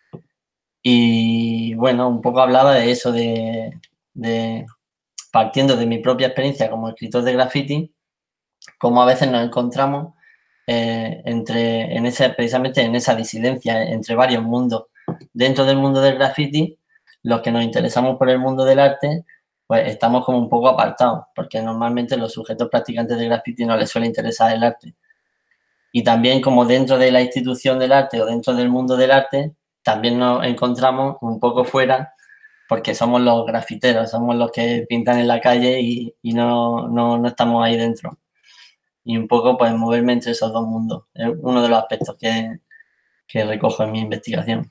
Y bueno, un poco hablaba de eso, de, de partiendo de mi propia experiencia como escritor de graffiti, cómo a veces nos encontramos eh, entre, en ese, precisamente en esa disidencia entre varios mundos. Dentro del mundo del graffiti, los que nos interesamos por el mundo del arte, pues estamos como un poco apartados, porque normalmente los sujetos practicantes de graffiti no les suele interesar el arte. Y también como dentro de la institución del arte o dentro del mundo del arte, también nos encontramos un poco fuera, porque somos los grafiteros, somos los que pintan en la calle y, y no, no, no estamos ahí dentro. Y un poco pues moverme entre esos dos mundos. Es uno de los aspectos que, que recojo en mi investigación.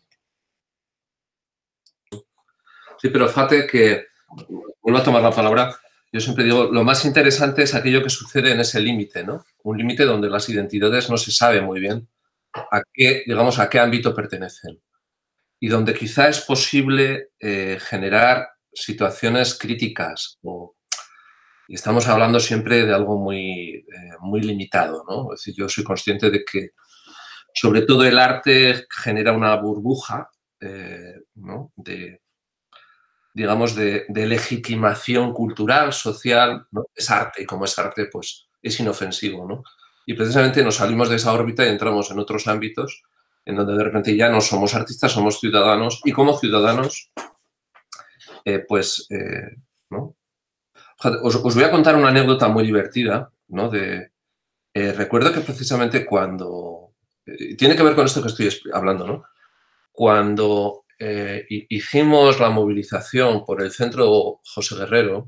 Sí, pero fíjate que, vuelvo a tomar la palabra, yo siempre digo, lo más interesante es aquello que sucede en ese límite, ¿no? Un límite donde las identidades no se sabe muy bien a qué, digamos, a qué ámbito pertenecen. Y donde quizá es posible eh, generar situaciones críticas. O, y estamos hablando siempre de algo muy, eh, muy limitado, ¿no? Es decir, yo soy consciente de que, sobre todo, el arte genera una burbuja, eh, ¿no? de, digamos, de, de legitimación cultural, social, ¿no? Es arte, y como es arte, pues es inofensivo, ¿no? Y precisamente nos salimos de esa órbita y entramos en otros ámbitos en donde de repente ya no somos artistas, somos ciudadanos, y como ciudadanos, eh, pues, eh, ¿no? Os, os voy a contar una anécdota muy divertida, ¿no? De, eh, recuerdo que precisamente cuando, eh, tiene que ver con esto que estoy hablando, ¿no? Cuando eh, hicimos la movilización por el centro José Guerrero,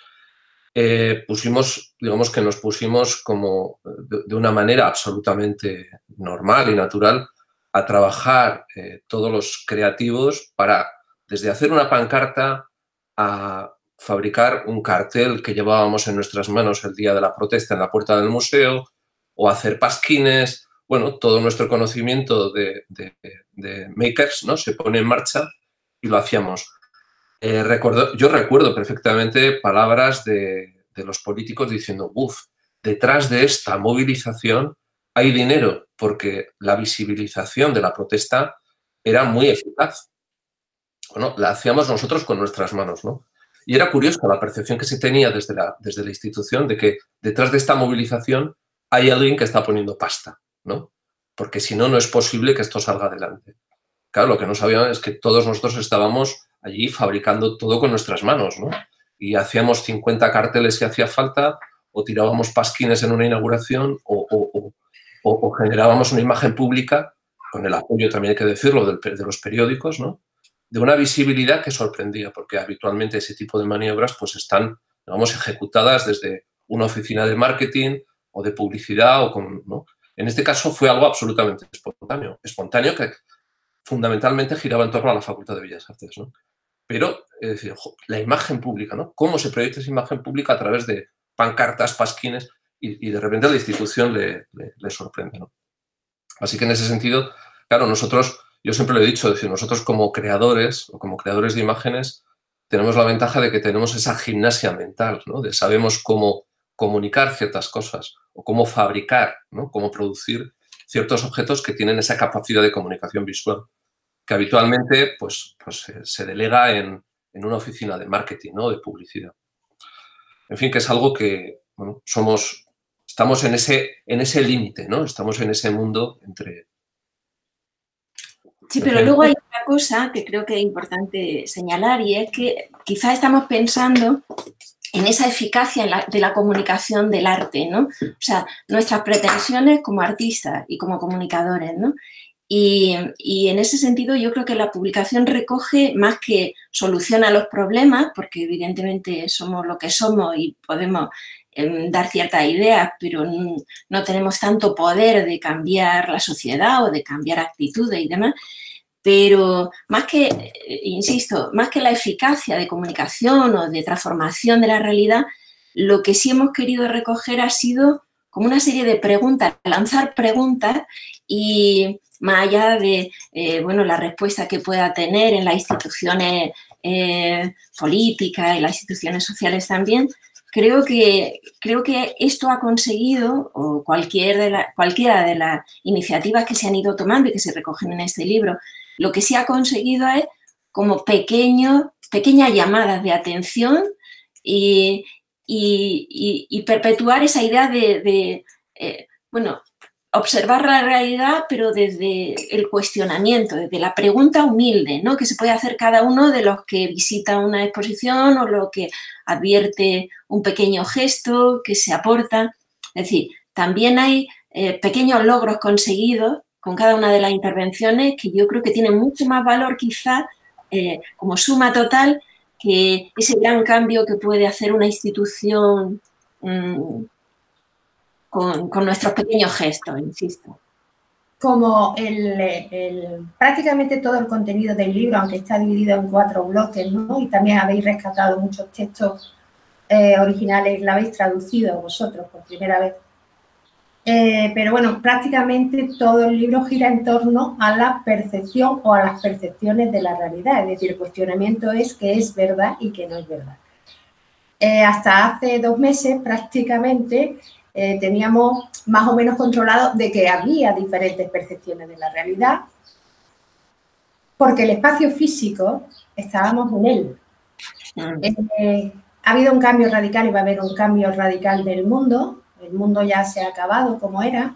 eh, pusimos, digamos que nos pusimos como de, de una manera absolutamente normal y natural a trabajar eh, todos los creativos para, desde hacer una pancarta a fabricar un cartel que llevábamos en nuestras manos el día de la protesta en la puerta del museo, o hacer pasquines. Bueno, todo nuestro conocimiento de, de, de makers, ¿no? Se pone en marcha y lo hacíamos. Eh, recuerdo, yo recuerdo perfectamente palabras de, de los políticos diciendo, uff, detrás de esta movilización hay dinero, porque la visibilización de la protesta era muy eficaz. Bueno, la hacíamos nosotros con nuestras manos, ¿no? Y era curioso la percepción que se tenía desde la, desde la institución de que detrás de esta movilización hay alguien que está poniendo pasta, ¿no? Porque si no, no es posible que esto salga adelante. Claro, lo que no sabían es que todos nosotros estábamos allí fabricando todo con nuestras manos, ¿no? Y hacíamos cincuenta carteles si hacía falta, o tirábamos pasquines en una inauguración, o, o, o, o generábamos una imagen pública, con el apoyo, también hay que decirlo, del, de los periódicos, ¿no? De una visibilidad que sorprendía, porque habitualmente ese tipo de maniobras pues están, digamos, ejecutadas desde una oficina de marketing o de publicidad, o con, ¿no? En este caso fue algo absolutamente espontáneo, espontáneo que fundamentalmente giraba en torno a la Facultad de Bellas Artes, ¿no? pero es decir, la imagen pública, ¿no? Cómo se proyecta esa imagen pública a través de pancartas, pasquines, y, y de repente la institución le, le, le sorprende, ¿no? Así que en ese sentido, claro, nosotros, yo siempre lo he dicho, es decir, nosotros como creadores o como creadores de imágenes tenemos la ventaja de que tenemos esa gimnasia mental, ¿no? De sabemos cómo comunicar ciertas cosas o cómo fabricar, ¿no? Cómo producir ciertos objetos que tienen esa capacidad de comunicación visual, que habitualmente pues, pues, se, se delega en, en una oficina de marketing, ¿no? De publicidad. En fin, que es algo que, bueno, somos, estamos en ese, en ese límite, ¿no? Estamos en ese mundo entre... Sí, pero luego hay otra cosa que creo que es importante señalar, y es que quizás estamos pensando en esa eficacia en la, de la comunicación del arte, ¿no? O sea, nuestras pretensiones como artistas y como comunicadores, ¿no? Y, y en ese sentido yo creo que la publicación recoge más que soluciona los problemas, porque evidentemente somos lo que somos y podemos eh, dar ciertas ideas, pero no, no tenemos tanto poder de cambiar la sociedad o de cambiar actitudes y demás. Pero más que, eh, insisto, más que la eficacia de comunicación o de transformación de la realidad, lo que sí hemos querido recoger ha sido como una serie de preguntas, lanzar preguntas, y más allá de eh, bueno, la respuesta que pueda tener en las instituciones eh, políticas y las instituciones sociales también, creo que, creo que esto ha conseguido, o cualquier de la, cualquiera de las iniciativas que se han ido tomando y que se recogen en este libro, lo que sí ha conseguido es como pequeño, pequeñas llamadas de atención y, y, y, y perpetuar esa idea de, de eh, bueno, observar la realidad, pero desde el cuestionamiento, desde la pregunta humilde, ¿no? Que se puede hacer cada uno de los que visita una exposición o lo que advierte un pequeño gesto que se aporta. Es decir, también hay eh, pequeños logros conseguidos con cada una de las intervenciones que yo creo que tienen mucho más valor quizás eh, como suma total que ese gran cambio que puede hacer una institución mmm, Con, con nuestros pequeños gestos, insisto. Como el, el, prácticamente todo el contenido del libro, aunque está dividido en cuatro bloques, ¿no? Y también habéis rescatado muchos textos eh, originales, la habéis traducido vosotros por primera vez. Eh, pero bueno, prácticamente todo el libro gira en torno a la percepción o a las percepciones de la realidad. Es decir, el cuestionamiento es qué es verdad y qué no es verdad. Eh, hasta hace dos meses prácticamente eh, teníamos más o menos controlado de que había diferentes percepciones de la realidad, porque el espacio físico estábamos en él. Eh, ha habido un cambio radical y va a haber un cambio radical del mundo. El mundo ya se ha acabado como era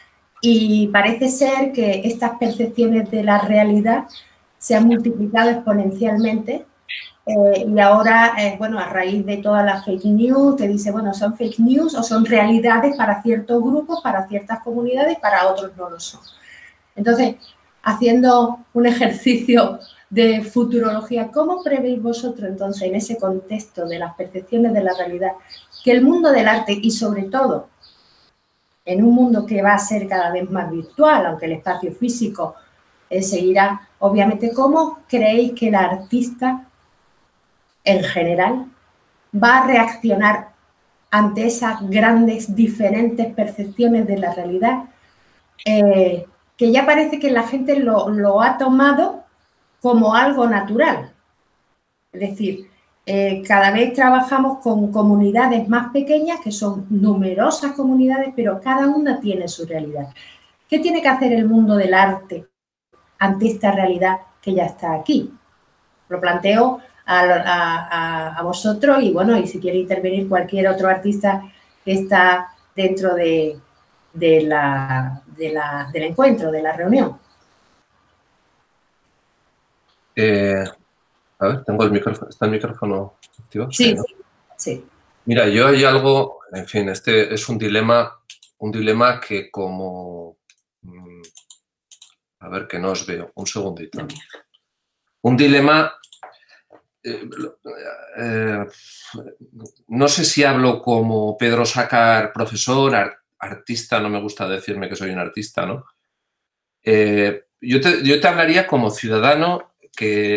y parece ser que estas percepciones de la realidad se han multiplicado exponencialmente. Eh, y ahora, eh, bueno, a raíz de todas las fake news, que dice, bueno, son fake news o son realidades para ciertos grupos, para ciertas comunidades, para otros no lo son. Entonces, haciendo un ejercicio de futurología, ¿cómo prevéis vosotros entonces en ese contexto de las percepciones de la realidad que el mundo del arte y sobre todo en un mundo que va a ser cada vez más virtual, aunque el espacio físico eh, seguirá, obviamente, ¿cómo creéis que el artista en general va a reaccionar ante esas grandes diferentes percepciones de la realidad eh, que ya parece que la gente lo, lo ha tomado como algo natural? Es decir, eh, cada vez trabajamos con comunidades más pequeñas, que son numerosas comunidades, pero cada una tiene su realidad. ¿Qué tiene que hacer el mundo del arte ante esta realidad que ya está aquí? Lo planteo a, a, a vosotros y, bueno, y si quiere intervenir cualquier otro artista que está dentro de, de la, de la, del encuentro, de la reunión. Eh, a ver, tengo el micrófono. ¿Está el micrófono activo? Sí, sí, ¿no? sí, sí. Mira, yo hay algo, en fin, este es un dilema, un dilema que como... Mmm, a ver, que no os veo, un segundito. Un dilema... Eh, eh, no sé si hablo como Pedro Sácar, profesor, art, artista, no me gusta decirme que soy un artista, ¿no? Eh, yo, te, yo te hablaría como ciudadano que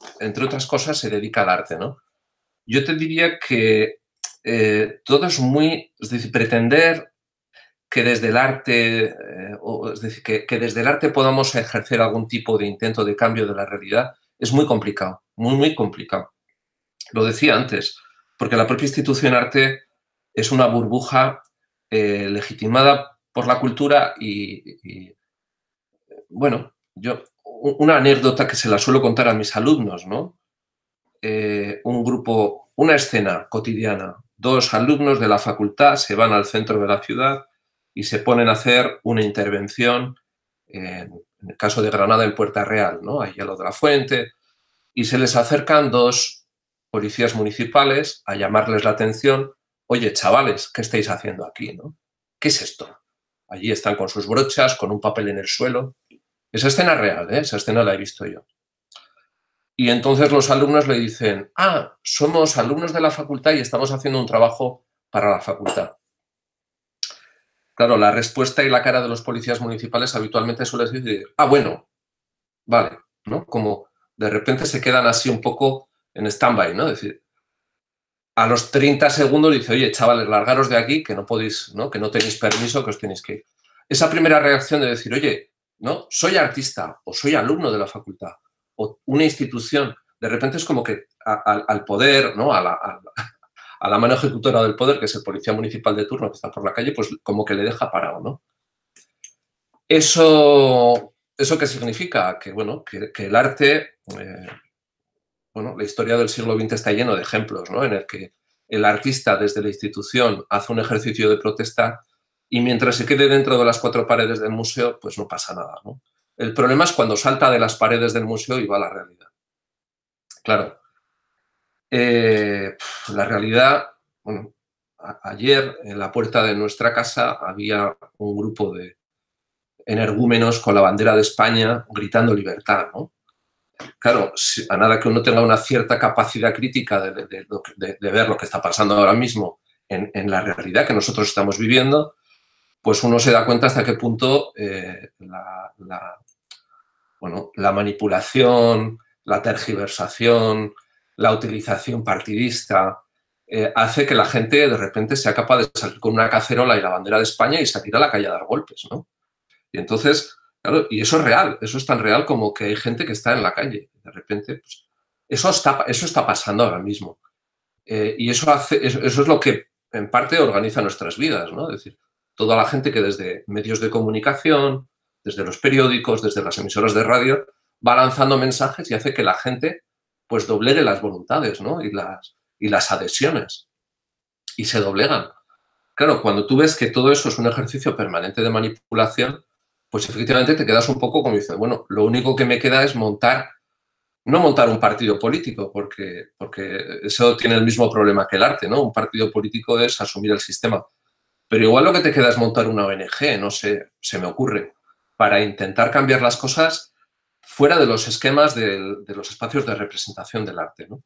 entre otras cosas, se dedica al arte, ¿no? Yo te diría que eh, todo es muy, es decir, pretender que desde el arte, eh, o, es decir, que, que desde el arte podamos ejercer algún tipo de intento de cambio de la realidad es muy complicado, muy, muy complicado. Lo decía antes, porque la propia institución arte es una burbuja eh, legitimada por la cultura y, y, bueno, yo, una anécdota que se la suelo contar a mis alumnos, ¿no? Eh, un grupo, una escena cotidiana, dos alumnos de la facultad se van al centro de la ciudad y se ponen a hacer una intervención, eh, en el caso de Granada, en Puerta Real, ¿no? Ahí a lo de la fuente, y se les acercan dos policías municipales a llamarles la atención. Oye, chavales, ¿qué estáis haciendo aquí, no? ¿Qué es esto? Allí están con sus brochas, con un papel en el suelo. Esa escena es real, ¿eh? Esa escena la he visto yo. Y entonces los alumnos le dicen, ah, somos alumnos de la facultad y estamos haciendo un trabajo para la facultad. Claro, la respuesta y la cara de los policías municipales habitualmente suele decir, ah, bueno, vale, ¿no? Como de repente se quedan así un poco en stand-by, ¿no? Es decir, a los treinta segundos dice, oye, chavales, largaros de aquí, que no podéis, ¿no? Que no tenéis permiso, que os tenéis que ir. Esa primera reacción de decir, oye, ¿no? Soy artista o soy alumno de la facultad o una institución, de repente es como que a, a, al poder, ¿no? A la, a, a la mano ejecutora del poder, que es el policía municipal de turno que está por la calle, pues como que le deja parado, ¿no? Eso, ¿eso qué significa? Que, bueno, que, que el arte, eh, bueno, la historia del siglo veinte está lleno de ejemplos, ¿no? En el que el artista desde la institución hace un ejercicio de protesta y mientras se quede dentro de las cuatro paredes del museo, pues no pasa nada, ¿no? El problema es cuando salta de las paredes del museo y va a la realidad. Claro, eh, la realidad, bueno, a, ayer en la puerta de nuestra casa había un grupo de energúmenos con la bandera de España gritando libertad, ¿no? Claro, si, a nada que uno tenga una cierta capacidad crítica de, de, de, de, de ver lo que está pasando ahora mismo en, en la realidad que nosotros estamos viviendo, pues uno se da cuenta hasta qué punto eh, la, la, bueno, la manipulación, la tergiversación, la utilización partidista eh, hace que la gente de repente sea capaz de salir con una cacerola y la bandera de España y salir a la calle a dar golpes, ¿no? Y entonces, claro, y eso es real, eso es tan real como que hay gente que está en la calle. De repente, pues, eso, está, eso está pasando ahora mismo. Eh, y eso, hace, eso, eso es lo que en parte organiza nuestras vidas, ¿no? Es decir, toda la gente que desde medios de comunicación, desde los periódicos, desde las emisoras de radio, va lanzando mensajes y hace que la gente pues doblegue las voluntades, ¿no? Y las, y las adhesiones. Y se doblegan. Claro, cuando tú ves que todo eso es un ejercicio permanente de manipulación, pues efectivamente te quedas un poco como dices, bueno, lo único que me queda es montar, no montar un partido político, porque, porque eso tiene el mismo problema que el arte, ¿no? Un partido político es asumir el sistema. Pero igual lo que te queda es montar una O N G, no sé, se me ocurre, para intentar cambiar las cosas fuera de los esquemas de, de los espacios de representación del arte, ¿no?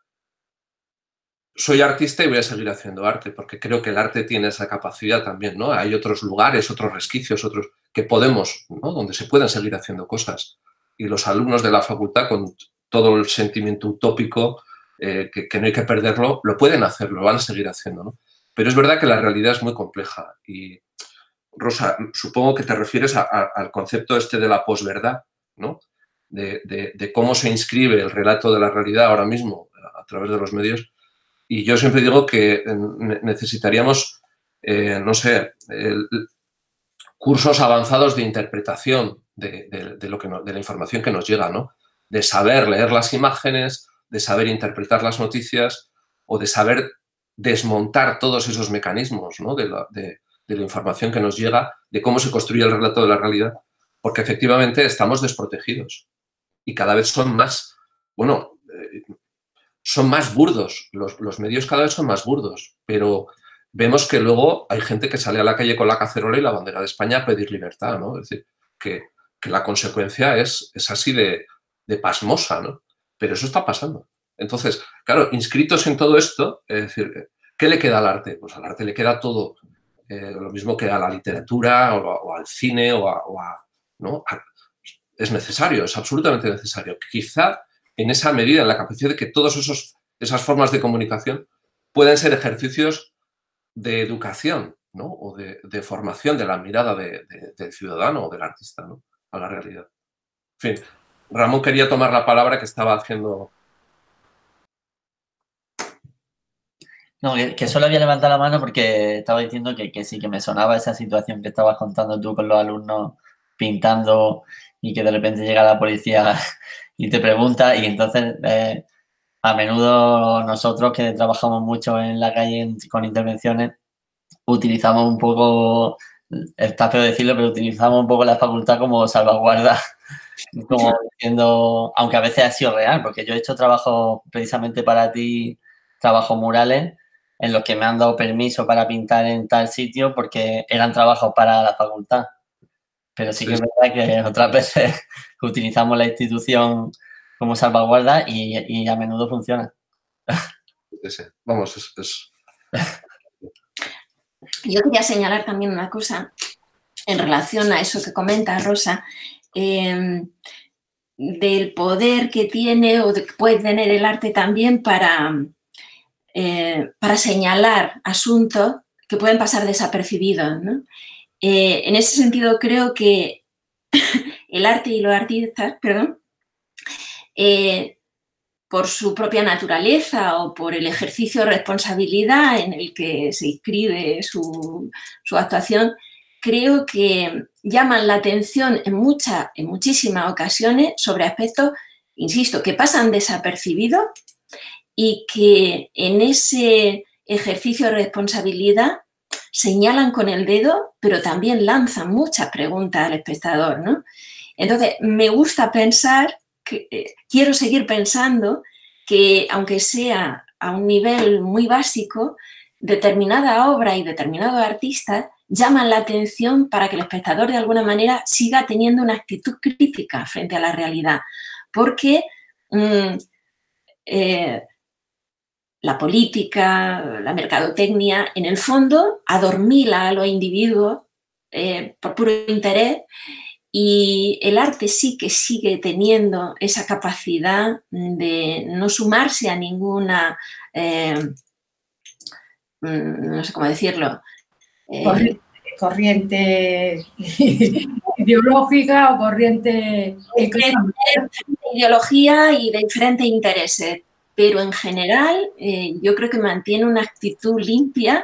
Soy artista y voy a seguir haciendo arte, porque creo que el arte tiene esa capacidad también, ¿no? Hay otros lugares, otros resquicios, otros que podemos, ¿no? Donde se pueden seguir haciendo cosas. Y los alumnos de la facultad, con todo el sentimiento utópico, eh, que, que no hay que perderlo, lo pueden hacer, lo van a seguir haciendo, ¿no? Pero es verdad que la realidad es muy compleja. Y, Rosa, supongo que te refieres a, a, al concepto este de la posverdad, ¿no? De, de, de cómo se inscribe el relato de la realidad ahora mismo a través de los medios. Y yo siempre digo que necesitaríamos, eh, no sé, el, cursos avanzados de interpretación de, de, de, lo que no, de la información que nos llega, ¿no? De saber leer las imágenes, de saber interpretar las noticias o de saber desmontar todos esos mecanismos, ¿no? de, la, de, de la información que nos llega, de cómo se construye el relato de la realidad, porque efectivamente estamos desprotegidos y cada vez son más, bueno, eh, son más burdos, los, los medios cada vez son más burdos, pero vemos que luego hay gente que sale a la calle con la cacerola y la bandera de España a pedir libertad, ¿no? Es decir, que, que la consecuencia es, es así de, de pasmosa, ¿no? Pero eso está pasando. Entonces, claro, inscritos en todo esto, es decir, ¿qué le queda al arte? Pues al arte le queda todo, eh, lo mismo que a la literatura o, a, o al cine o a, o a, ¿no? Es necesario, es absolutamente necesario. Quizá en esa medida, en la capacidad de que todas esas formas de comunicación pueden ser ejercicios de educación, ¿no? O de, de formación de la mirada de, de, del ciudadano o del artista, ¿no? A la realidad. En fin, Ramón quería tomar la palabra, que estaba haciendo... No, que, que solo había levantado la mano porque estaba diciendo que, que sí, que me sonaba esa situación que estabas contando tú con los alumnos pintando y que de repente llega la policía y te pregunta, y entonces eh, a menudo nosotros que trabajamos mucho en la calle en, con intervenciones utilizamos un poco, está feo decirlo, pero utilizamos un poco la facultad como salvaguarda, como diciendo, aunque a veces ha sido real, porque yo he hecho trabajo precisamente para ti, trabajo murales, en los que me han dado permiso para pintar en tal sitio porque eran trabajos para la facultad. Pero sí que es verdad que otras veces utilizamos la institución como salvaguarda y, y a menudo funciona. Sí, vamos, es, es... Yo quería señalar también una cosa en relación a eso que comenta Rosa, eh, del poder que tiene o de que puede tener el arte también para, eh, para señalar asuntos que pueden pasar desapercibidos, ¿no? Eh, en ese sentido creo que el arte y los artistas, perdón, eh, por su propia naturaleza o por el ejercicio de responsabilidad en el que se inscribe su, su actuación, creo que llaman la atención en, muchas, en muchísimas ocasiones sobre aspectos, insisto, que pasan desapercibidos y que en ese ejercicio de responsabilidad señalan con el dedo, pero también lanzan muchas preguntas al espectador, ¿no? Entonces, me gusta pensar, que, eh, quiero seguir pensando que, aunque sea a un nivel muy básico, determinada obra y determinados artistas llaman la atención para que el espectador de alguna manera siga teniendo una actitud crítica frente a la realidad, porque mmm, eh, la política, la mercadotecnia, en el fondo adormila a los individuos eh, por puro interés, y el arte sí que sigue teniendo esa capacidad de no sumarse a ninguna, eh, no sé cómo decirlo, eh, corriente, corriente ideológica o corriente económica. De ideología y de diferentes intereses. Pero en general eh, yo creo que mantiene una actitud limpia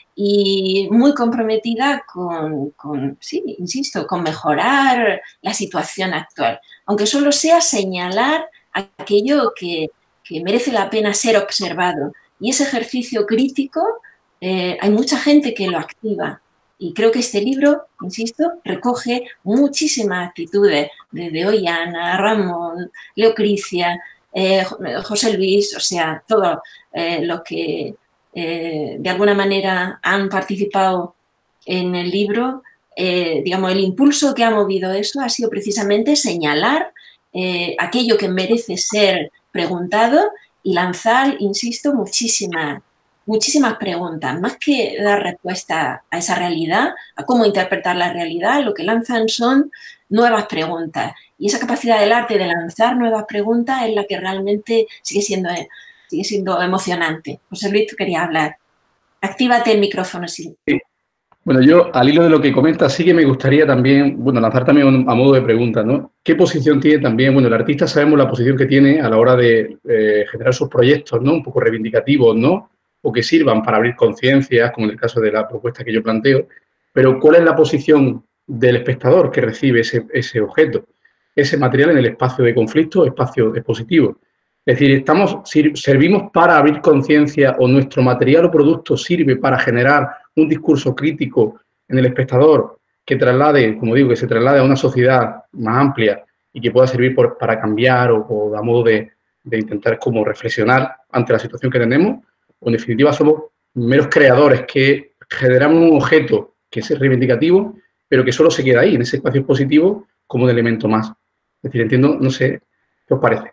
y muy comprometida con, con, sí, insisto, con mejorar la situación actual. Aunque solo sea señalar aquello que, que merece la pena ser observado. Y ese ejercicio crítico, eh, hay mucha gente que lo activa. Y creo que este libro, insisto, recoge muchísimas actitudes, desde Ollana, Ramón, Leocricia, Eh, José Luis, o sea, todos eh, los que eh, de alguna manera han participado en el libro, eh, digamos, el impulso que ha movido eso ha sido precisamente señalar eh, aquello que merece ser preguntado y lanzar, insisto, muchísimas, muchísimas preguntas, más que dar respuesta a esa realidad, a cómo interpretar la realidad, lo que lanzan son nuevas preguntas. Y esa capacidad del arte de lanzar nuevas preguntas es la que realmente sigue siendo, sigue siendo emocionante. José Luis, tú querías hablar. Actívate el micrófono. Sí. Sí. Bueno, yo al hilo de lo que comentas, sí que me gustaría también, bueno, lanzar también a modo de pregunta, ¿no? ¿Qué posición tiene también? Bueno, el artista sabemos la posición que tiene a la hora de eh, generar sus proyectos, ¿no? Un poco reivindicativos, ¿no? O que sirvan para abrir conciencias, como en el caso de la propuesta que yo planteo. Pero ¿cuál es la posición del espectador que recibe ese, ese objeto, ese material en el espacio de conflicto, espacio expositivo? Es decir, estamos, ¿servimos para abrir conciencia o nuestro material o producto sirve para generar un discurso crítico en el espectador que traslade, como digo, que se traslade a una sociedad más amplia y que pueda servir por, para cambiar o, o a modo de, de intentar como reflexionar ante la situación que tenemos? O en definitiva somos meros creadores que generamos un objeto que es reivindicativo, pero que solo se queda ahí, en ese espacio expositivo, como un elemento más. Es decir, entiendo, no sé, ¿qué os parece?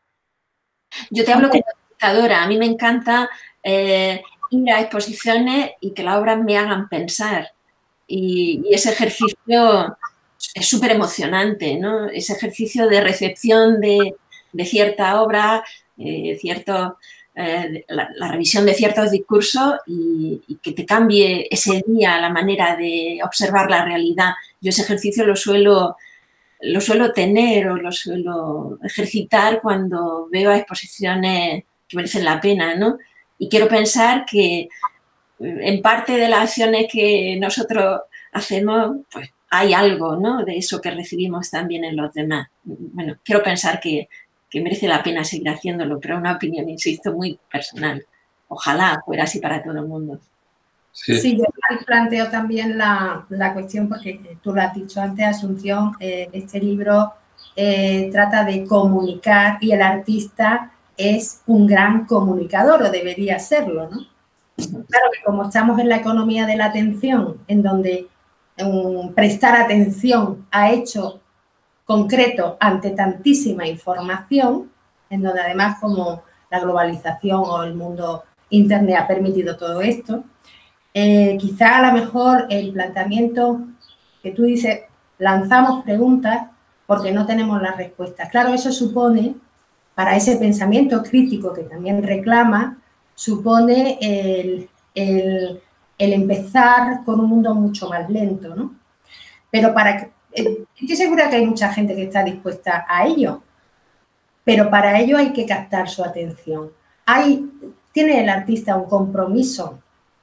Yo te hablo como espectadora. A mí me encanta eh, ir a exposiciones y que las obras me hagan pensar. Y, y ese ejercicio es súper emocionante, ¿no? Ese ejercicio de recepción de, de cierta obra, eh, cierto, eh, la, la revisión de ciertos discursos y, y que te cambie ese día la manera de observar la realidad. Yo ese ejercicio lo suelo, lo suelo tener o lo suelo ejercitar cuando veo exposiciones que merecen la pena, ¿no? Y quiero pensar que en parte de las acciones que nosotros hacemos, pues hay algo, ¿no?, de eso que recibimos también en los demás. Bueno, quiero pensar que, que merece la pena seguir haciéndolo, pero es una opinión, insisto, muy personal. Ojalá fuera así para todo el mundo. Sí, sí, yo planteo también la, la cuestión, porque tú lo has dicho antes, Asunción, eh, este libro eh, trata de comunicar y el artista es un gran comunicador, o debería serlo, ¿no? Claro que como estamos en la economía de la atención, en donde um, prestar atención a hechos concretos ante tantísima información, en donde además como la globalización o el mundo internet ha permitido todo esto, eh, quizá a lo mejor el planteamiento que tú dices, lanzamos preguntas porque no tenemos las respuestas. Claro, eso supone, para ese pensamiento crítico que también reclama, supone el, el, el empezar con un mundo mucho más lento, ¿no? Pero para que, estoy segura que hay mucha gente que está dispuesta a ello, pero para ello hay que captar su atención. Hay, tiene el artista un compromiso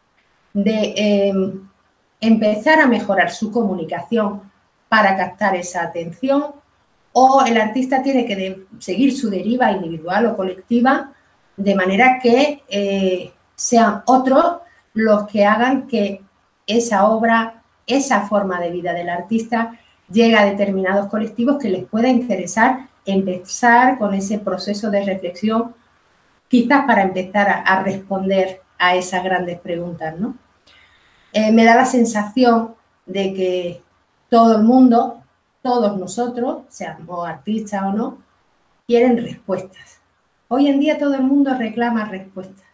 de eh, empezar a mejorar su comunicación para captar esa atención, o el artista tiene que de, seguir su deriva individual o colectiva de manera que eh, sean otros los que hagan que esa obra, esa forma de vida del artista llegue a determinados colectivos que les pueda interesar empezar con ese proceso de reflexión, quizás para empezar a, a responder a esas grandes preguntas, ¿no? Eh, me da la sensación de que todo el mundo, todos nosotros, seamos artistas o no, quieren respuestas. Hoy en día todo el mundo reclama respuestas.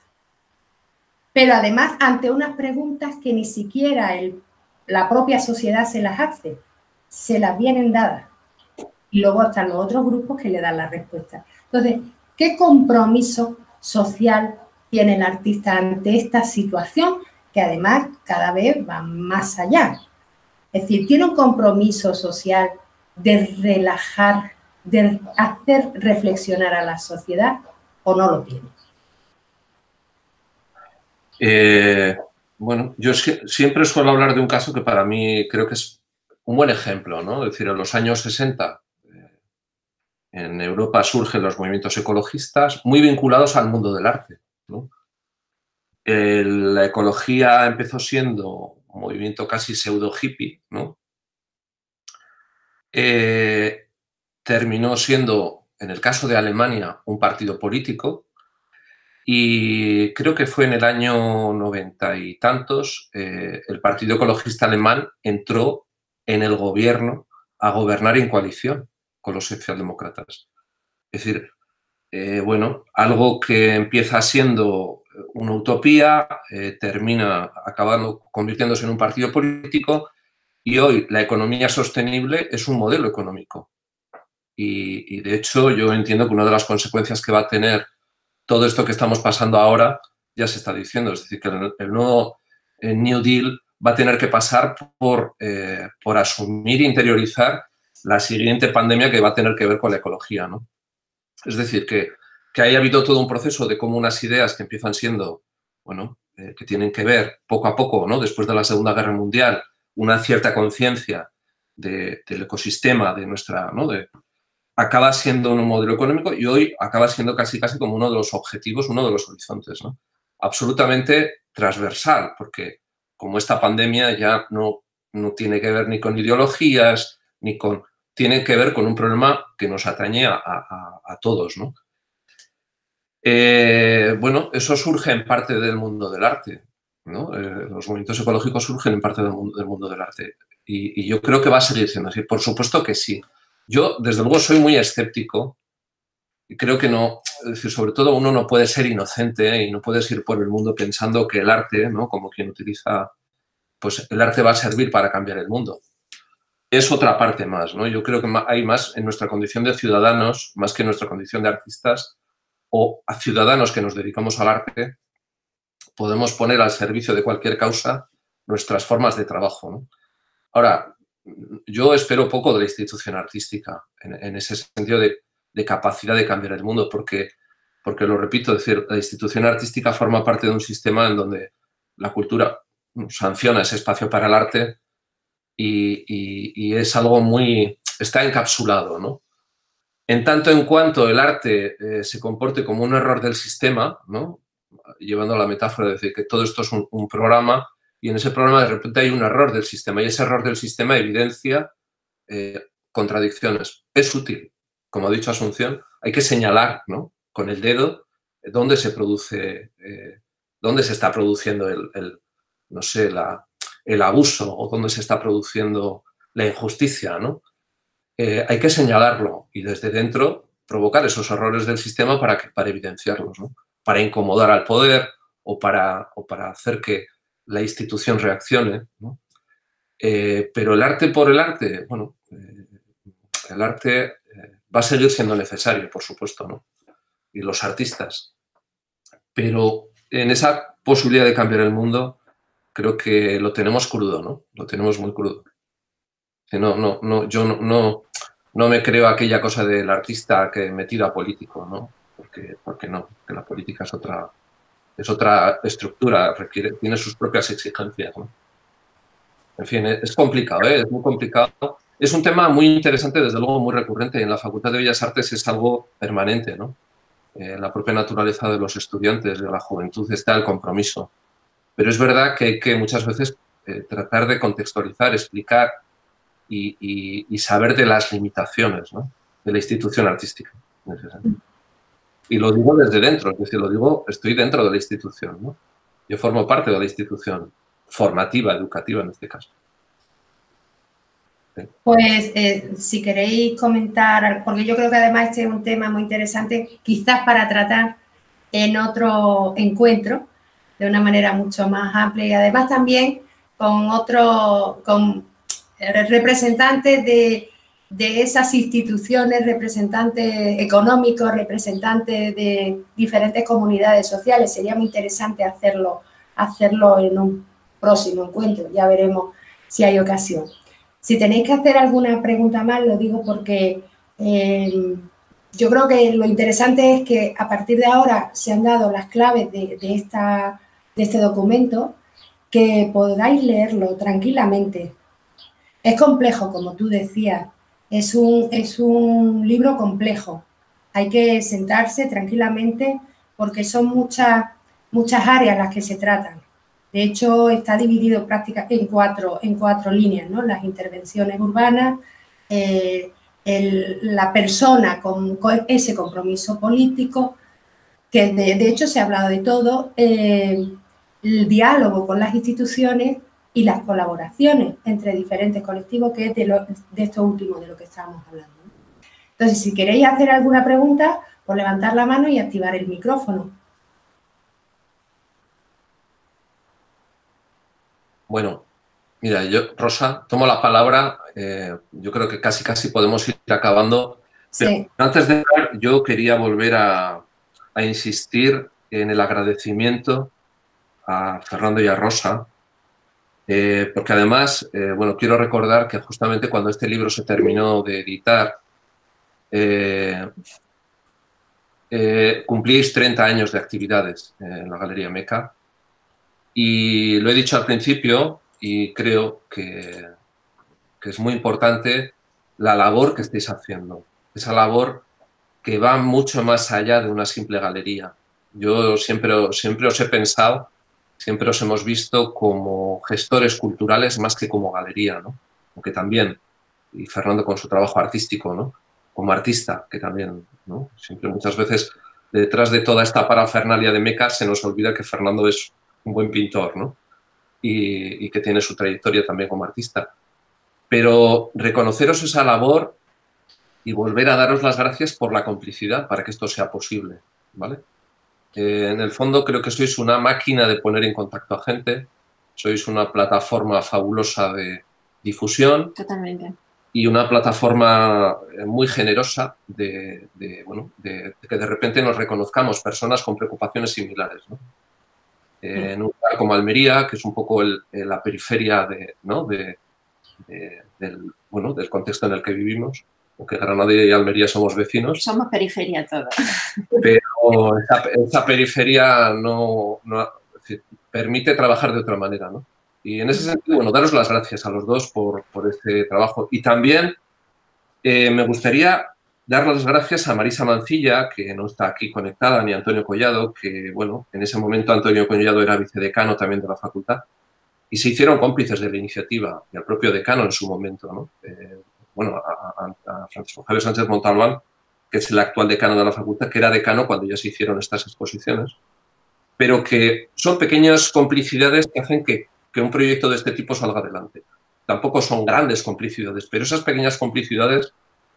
Pero además ante unas preguntas que ni siquiera el, la propia sociedad se las hace, se las vienen dadas. Y luego están los otros grupos que le dan la respuesta. Entonces, ¿qué compromiso social tiene el artista ante esta situación que además cada vez va más allá? Es decir, ¿tiene un compromiso social de relajar, de hacer reflexionar a la sociedad o no lo tiene? Eh, bueno, yo siempre suelo hablar de un caso que para mí creo que es un buen ejemplo, ¿no? Es decir, en los años sesenta eh, en Europa surgen los movimientos ecologistas muy vinculados al mundo del arte, ¿no? El, la ecología empezó siendo un movimiento casi pseudo hippie, ¿no? Eh, terminó siendo, en el caso de Alemania, un partido político. Y creo que fue en el año noventa y tantos, eh, el Partido Ecologista Alemán entró en el gobierno a gobernar en coalición con los socialdemócratas. Es decir, eh, bueno, algo que empieza siendo una utopía, eh, termina acabando convirtiéndose en un partido político y hoy la economía sostenible es un modelo económico. Y, y de hecho yo entiendo que una de las consecuencias que va a tener todo esto que estamos pasando ahora ya se está diciendo, es decir, que el, el nuevo el New Deal va a tener que pasar por, eh, por asumir e interiorizar la siguiente pandemia que va a tener que ver con la ecología, ¿no? Es decir, que, que haya habido todo un proceso de cómo unas ideas que empiezan siendo, bueno, eh, que tienen que ver poco a poco, ¿no? Después de la Segunda Guerra Mundial, una cierta conciencia de, del ecosistema, de nuestra, ¿no? De, acaba siendo un modelo económico y hoy acaba siendo casi casi como uno de los objetivos, uno de los horizontes, ¿no? Absolutamente transversal, porque como esta pandemia ya no, no tiene que ver ni con ideologías, ni con... tiene que ver con un problema que nos atañe a, a, a todos, ¿no? Eh, bueno, eso surge en parte del mundo del arte, ¿no? Eh, los movimientos ecológicos surgen en parte del mundo del, mundo del arte y, y yo creo que va a seguir siendo así. Por supuesto que sí. Yo, desde luego, soy muy escéptico y creo que no, es decir, sobre todo uno no puede ser inocente y no puedes ir por el mundo pensando que el arte, ¿no? Como quien utiliza, pues el arte va a servir para cambiar el mundo. es otra parte más, ¿no? Yo creo que hay más en nuestra condición de ciudadanos, más que en nuestra condición de artistas, o a ciudadanos que nos dedicamos al arte, podemos poner al servicio de cualquier causa nuestras formas de trabajo, ¿no? Ahora, yo espero poco de la institución artística en, en ese sentido de, de capacidad de cambiar el mundo, porque, porque lo repito, es decir, la institución artística forma parte de un sistema en donde la cultura sanciona ese espacio para el arte y, y, y es algo muy... está encapsulado, ¿no? En tanto en cuanto el arte eh, se comporte como un error del sistema, ¿no? Llevando la metáfora de decir que todo esto es un, un programa y en ese programa de repente hay un error del sistema y ese error del sistema evidencia eh, contradicciones. Es útil, como ha dicho Asunción, hay que señalar, ¿no? Con el dedo dónde se produce, eh, dónde se está produciendo el, el no sé, la, el abuso o dónde se está produciendo la injusticia, ¿no? Eh, hay que señalarlo y desde dentro provocar esos errores del sistema para, que, para evidenciarlos, ¿no? Para incomodar al poder o para, o para hacer que la institución reaccione, ¿no? Eh, pero el arte por el arte, bueno, eh, el arte eh, va a seguir siendo necesario, por supuesto, ¿no? Y los artistas. Pero en esa posibilidad de cambiar el mundo, creo que lo tenemos crudo, ¿no? Lo tenemos muy crudo. No, no, no, yo no, no, no me creo aquella cosa del artista que metido a político, ¿no? Porque, porque no, porque la política es otra, es otra estructura, requiere, tiene sus propias exigencias, ¿no? En fin, es complicado, ¿eh? Es muy complicado. Es un tema muy interesante, desde luego muy recurrente. En la Facultad de Bellas Artes es algo permanente, ¿no? Eh, la propia naturaleza de los estudiantes, de la juventud, está el compromiso. Pero es verdad que hay que muchas veces eh, tratar de contextualizar, explicar y, y, y saber de las limitaciones, ¿no? De la institución artística. En ese sentido. Y lo digo desde dentro, es decir, lo digo, estoy dentro de la institución, ¿no? Yo formo parte de la institución formativa, educativa en este caso. Sí. Pues eh, si queréis comentar, porque yo creo que además este es un tema muy interesante, quizás para tratar en otro encuentro de una manera mucho más amplia y además también con otros, con representantes de, de esas instituciones, representantes económicos, representantes de diferentes comunidades sociales. Sería muy interesante hacerlo, hacerlo en un próximo encuentro, ya veremos si hay ocasión. Si tenéis que hacer alguna pregunta más, lo digo porque eh, yo creo que lo interesante es que a partir de ahora se han dado las claves de, de, esta, de este documento, que podáis leerlo tranquilamente. Es complejo, como tú decías, es un, es un libro complejo. Hay que sentarse tranquilamente porque son muchas, muchas áreas las que se tratan. De hecho, está dividido prácticamente en cuatro, en cuatro líneas, ¿no? Las intervenciones urbanas, eh, el, la persona con, con ese compromiso político, que de, de hecho se ha hablado de todo, eh, el diálogo con las instituciones y las colaboraciones entre diferentes colectivos, que es de, lo, de esto último de lo que estábamos hablando. Entonces, si queréis hacer alguna pregunta, pues levantar la mano y activar el micrófono. Bueno, mira, yo, Rosa, tomo la palabra. Eh, yo creo que casi casi podemos ir acabando. Pero sí. Antes de entrar, yo quería volver a, a insistir en el agradecimiento a Fernando y a Rosa, eh, porque además, eh, bueno, quiero recordar que justamente cuando este libro se terminó de editar, eh, eh, cumplíais treinta años de actividades en la Galería Meca. Y lo he dicho al principio y creo que, que es muy importante la labor que estáis haciendo. Esa labor que va mucho más allá de una simple galería. Yo siempre, siempre os he pensado, siempre os hemos visto como gestores culturales más que como galería, ¿no? Aunque también, y Fernando con su trabajo artístico, ¿no? Como artista, que también, ¿no? Siempre muchas veces detrás de toda esta parafernalia de Meca se nos olvida que Fernando es un buen pintor, ¿no? Y, y que tiene su trayectoria también como artista. Pero reconoceros esa labor y volver a daros las gracias por la complicidad para que esto sea posible, ¿vale? Eh, en el fondo creo que sois una máquina de poner en contacto a gente, sois una plataforma fabulosa de, difusión. Totalmente. Y una plataforma muy generosa de, de, bueno, de, de que de repente nos reconozcamos personas con preocupaciones similares, ¿no? Eh, en un lugar como Almería, que es un poco el, la periferia de, ¿no? de, de, del, bueno, del contexto en el que vivimos, aunque Granada y Almería somos vecinos. Somos periferia todos. Pero esa, esa periferia no, no es decir, permite trabajar de otra manera, ¿no? Y en ese sentido, bueno, daros las gracias a los dos por, por este trabajo. Y también eh, me gustaría dar las gracias a Marisa Mancilla, que no está aquí conectada, ni a Antonio Collado, que, bueno, en ese momento Antonio Collado era vicedecano también de la facultad, y se hicieron cómplices de la iniciativa, y al propio decano en su momento, ¿no? Eh, bueno, a, a, a Francisco Javier Sánchez Montalbán, que es el actual decano de la facultad, que era decano cuando ya se hicieron estas exposiciones, pero que son pequeñas complicidades que hacen que, que un proyecto de este tipo salga adelante. Tampoco son grandes complicidades, pero esas pequeñas complicidades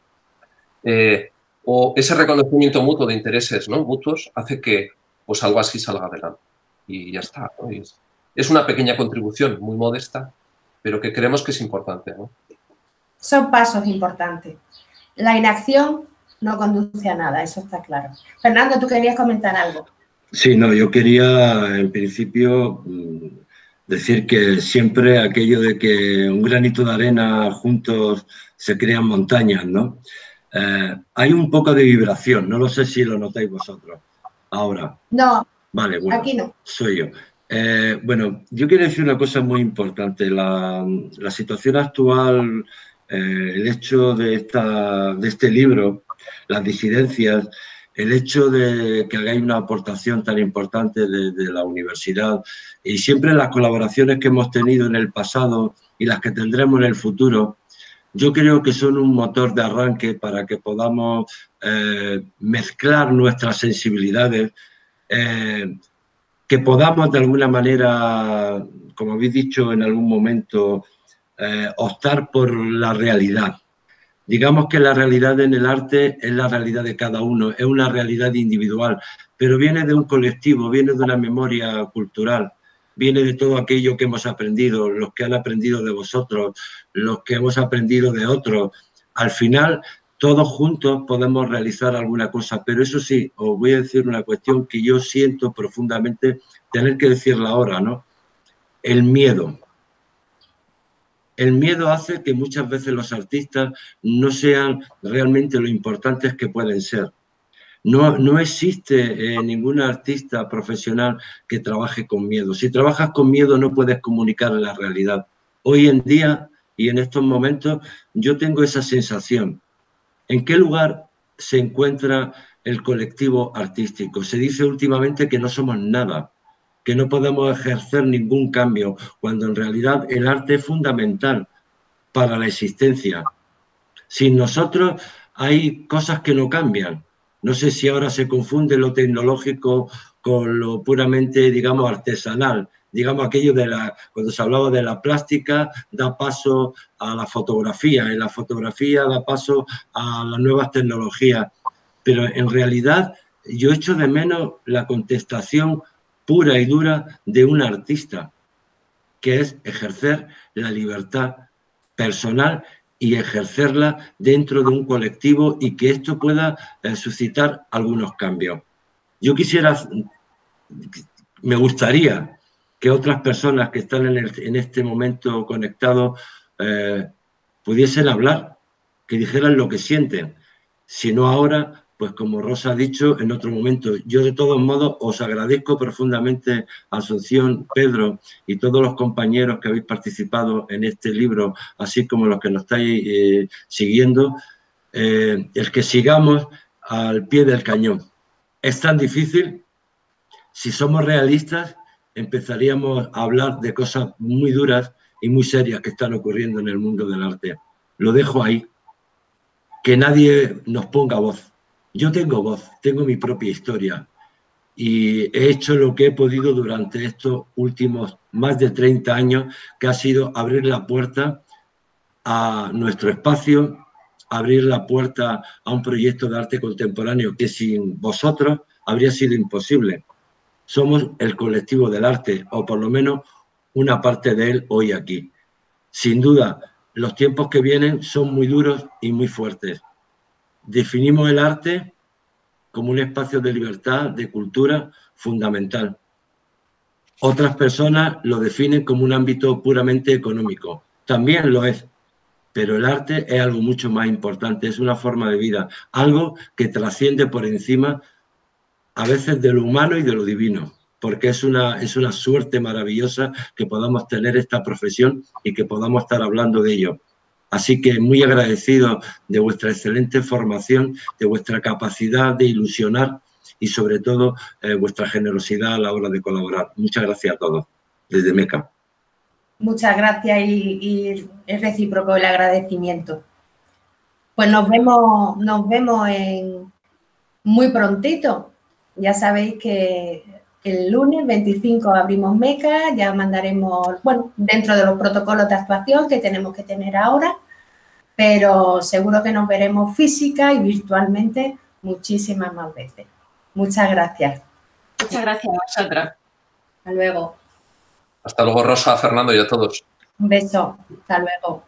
eh, o ese reconocimiento mutuo de intereses, ¿no? mutuos hace que pues, algo así salga adelante. Y ya está, ¿no? Y es, es una pequeña contribución muy modesta, pero que creemos que es importante, ¿no? Son pasos importantes. La inacción no conduce a nada, eso está claro. Fernando, ¿tú querías comentar algo? Sí, no, yo quería, en principio, decir que siempre aquello de que un granito de arena juntos se crean montañas, ¿no? Eh, hay un poco de vibración, no lo sé si lo notáis vosotros. Ahora. No, vale, bueno, aquí no. Soy yo. Eh, bueno, yo quiero decir una cosa muy importante. La, la situación actual, eh, el hecho de, esta, de este libro, las disidencias, el hecho de que hagáis una aportación tan importante de, de la universidad y siempre las colaboraciones que hemos tenido en el pasado y las que tendremos en el futuro, yo creo que son un motor de arranque para que podamos eh, mezclar nuestras sensibilidades, eh, que podamos de alguna manera, como habéis dicho en algún momento, eh, optar por la realidad. Digamos que la realidad en el arte es la realidad de cada uno, es una realidad individual, pero viene de un colectivo, viene de una memoria cultural, viene de todo aquello que hemos aprendido, los que han aprendido de vosotros, los que hemos aprendido de otros. Al final, todos juntos podemos realizar alguna cosa, pero eso sí, os voy a decir una cuestión que yo siento profundamente tener que decirla ahora, ¿no? El miedo. El miedo hace que muchas veces los artistas no sean realmente lo importantes que pueden ser. No, no existe eh, ningún artista profesional que trabaje con miedo. Si trabajas con miedo no puedes comunicar la realidad. Hoy en día y en estos momentos yo tengo esa sensación. ¿En qué lugar se encuentra el colectivo artístico? Se dice últimamente que no somos nada, que no podemos ejercer ningún cambio, cuando en realidad el arte es fundamental para la existencia. Sin nosotros hay cosas que no cambian. No sé si ahora se confunde lo tecnológico con lo puramente, digamos, artesanal. Digamos, aquello de la, cuando se hablaba de la plástica, da paso a la fotografía, y la fotografía da paso a las nuevas tecnologías. Pero en realidad yo echo de menos la contestación pura y dura de un artista, que es ejercer la libertad personal y ejercerla dentro de un colectivo y que esto pueda eh, suscitar algunos cambios. Yo quisiera, me gustaría que otras personas que están en, el, en este momento conectados eh, pudiesen hablar, que dijeran lo que sienten. Si no ahora, pues como Rosa ha dicho, en otro momento. Yo de todos modos os agradezco profundamente, Asunción, Pedro y todos los compañeros que habéis participado en este libro, así como los que nos estáis eh, siguiendo, eh, el que sigamos al pie del cañón. Es tan difícil. Si somos realistas, empezaríamos a hablar de cosas muy duras y muy serias que están ocurriendo en el mundo del arte. Lo dejo ahí. Que nadie nos ponga voz. Yo tengo voz, tengo mi propia historia y he hecho lo que he podido durante estos últimos más de treinta años, que ha sido abrir la puerta a nuestro espacio, abrir la puerta a un proyecto de arte contemporáneo que sin vosotros habría sido imposible. Somos el colectivo del arte, o por lo menos una parte de él hoy aquí. Sin duda, los tiempos que vienen son muy duros y muy fuertes. Definimos el arte como un espacio de libertad, de cultura fundamental. Otras personas lo definen como un ámbito puramente económico. También lo es, pero el arte es algo mucho más importante, es una forma de vida, algo que trasciende por encima a veces de lo humano y de lo divino, porque es una, es una suerte maravillosa que podamos tener esta profesión y que podamos estar hablando de ello. Así que muy agradecido de vuestra excelente formación, de vuestra capacidad de ilusionar y sobre todo eh, vuestra generosidad a la hora de colaborar. Muchas gracias a todos, desde Meca. Muchas gracias y, y es recíproco el agradecimiento. Pues nos vemos, nos vemos en muy prontito. Ya sabéis que el lunes veinticinco abrimos Meca, ya mandaremos, bueno, dentro de los protocolos de actuación que tenemos que tener ahora, pero seguro que nos veremos física y virtualmente muchísimas más veces. Muchas gracias. Muchas gracias a vosotras. Hasta luego. Hasta luego, Rosa, Fernando y a todos. Un beso. Hasta luego.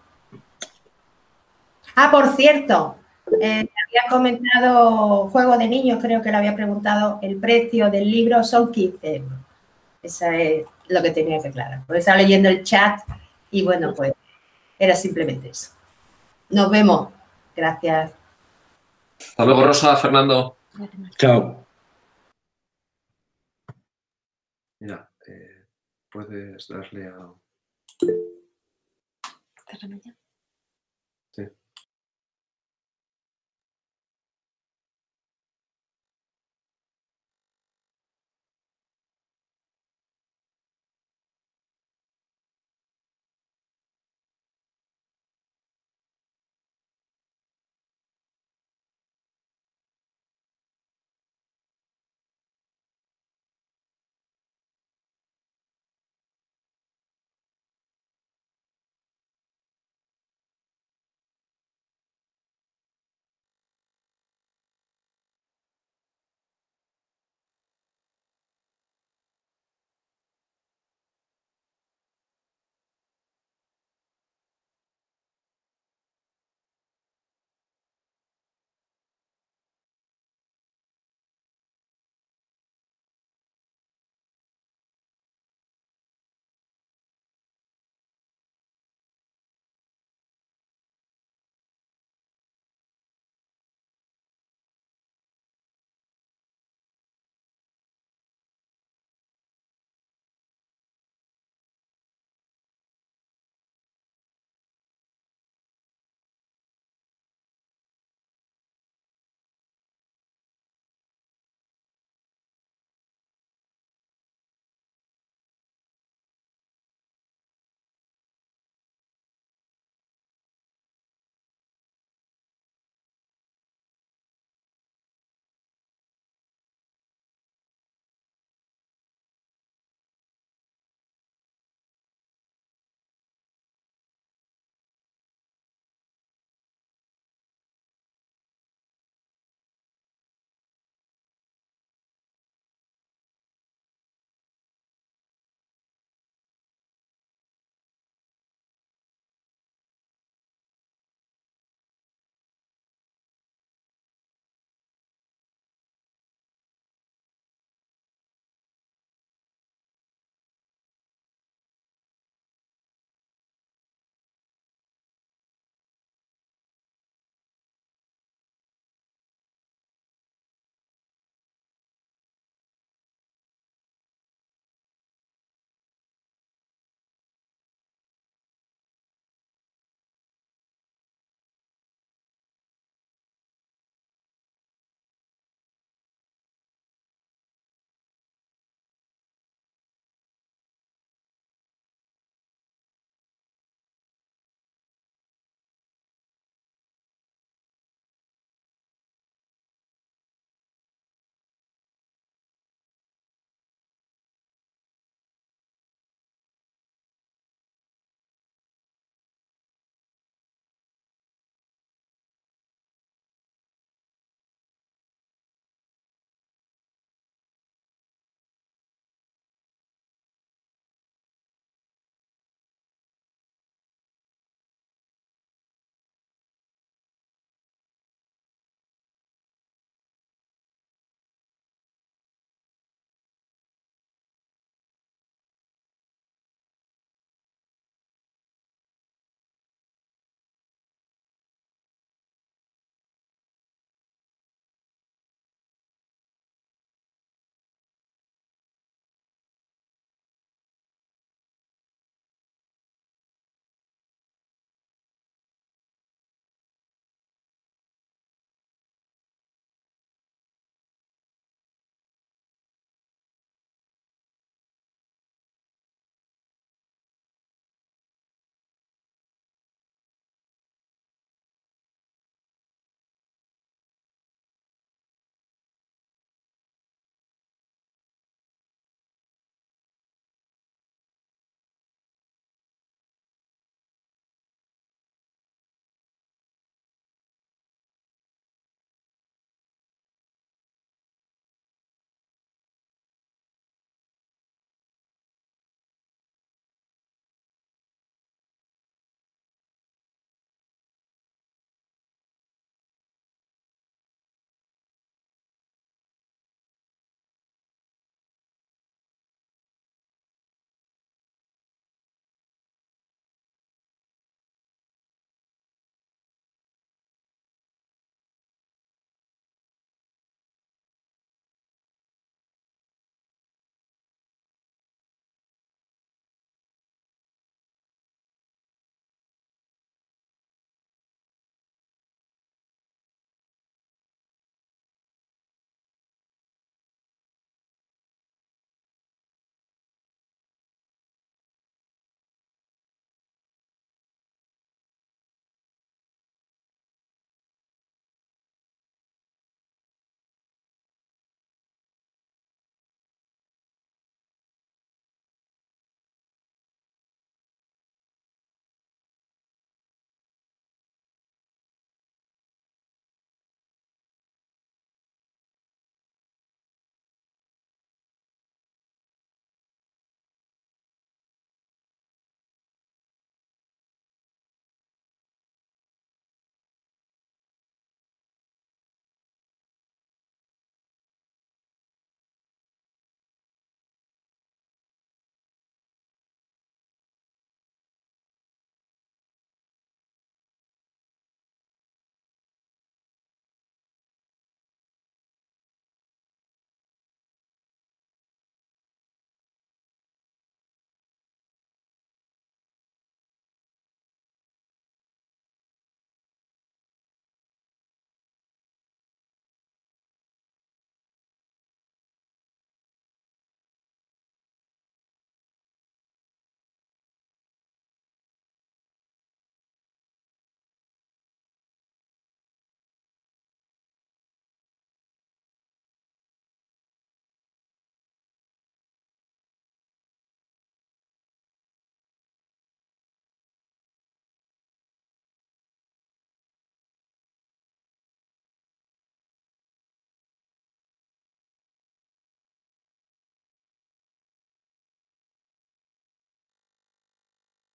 Ah, por cierto, eh, había comentado Juego de Niños, creo que le había preguntado el precio del libro, son quince euros. Eso es lo que tenía que aclarar. Porque estaba leyendo el chat y bueno, pues era simplemente eso. Nos vemos. Gracias. Hasta luego, Rosa, Fernando. Chao. Mira, eh, puedes darle a... Cerramos ya. Sí.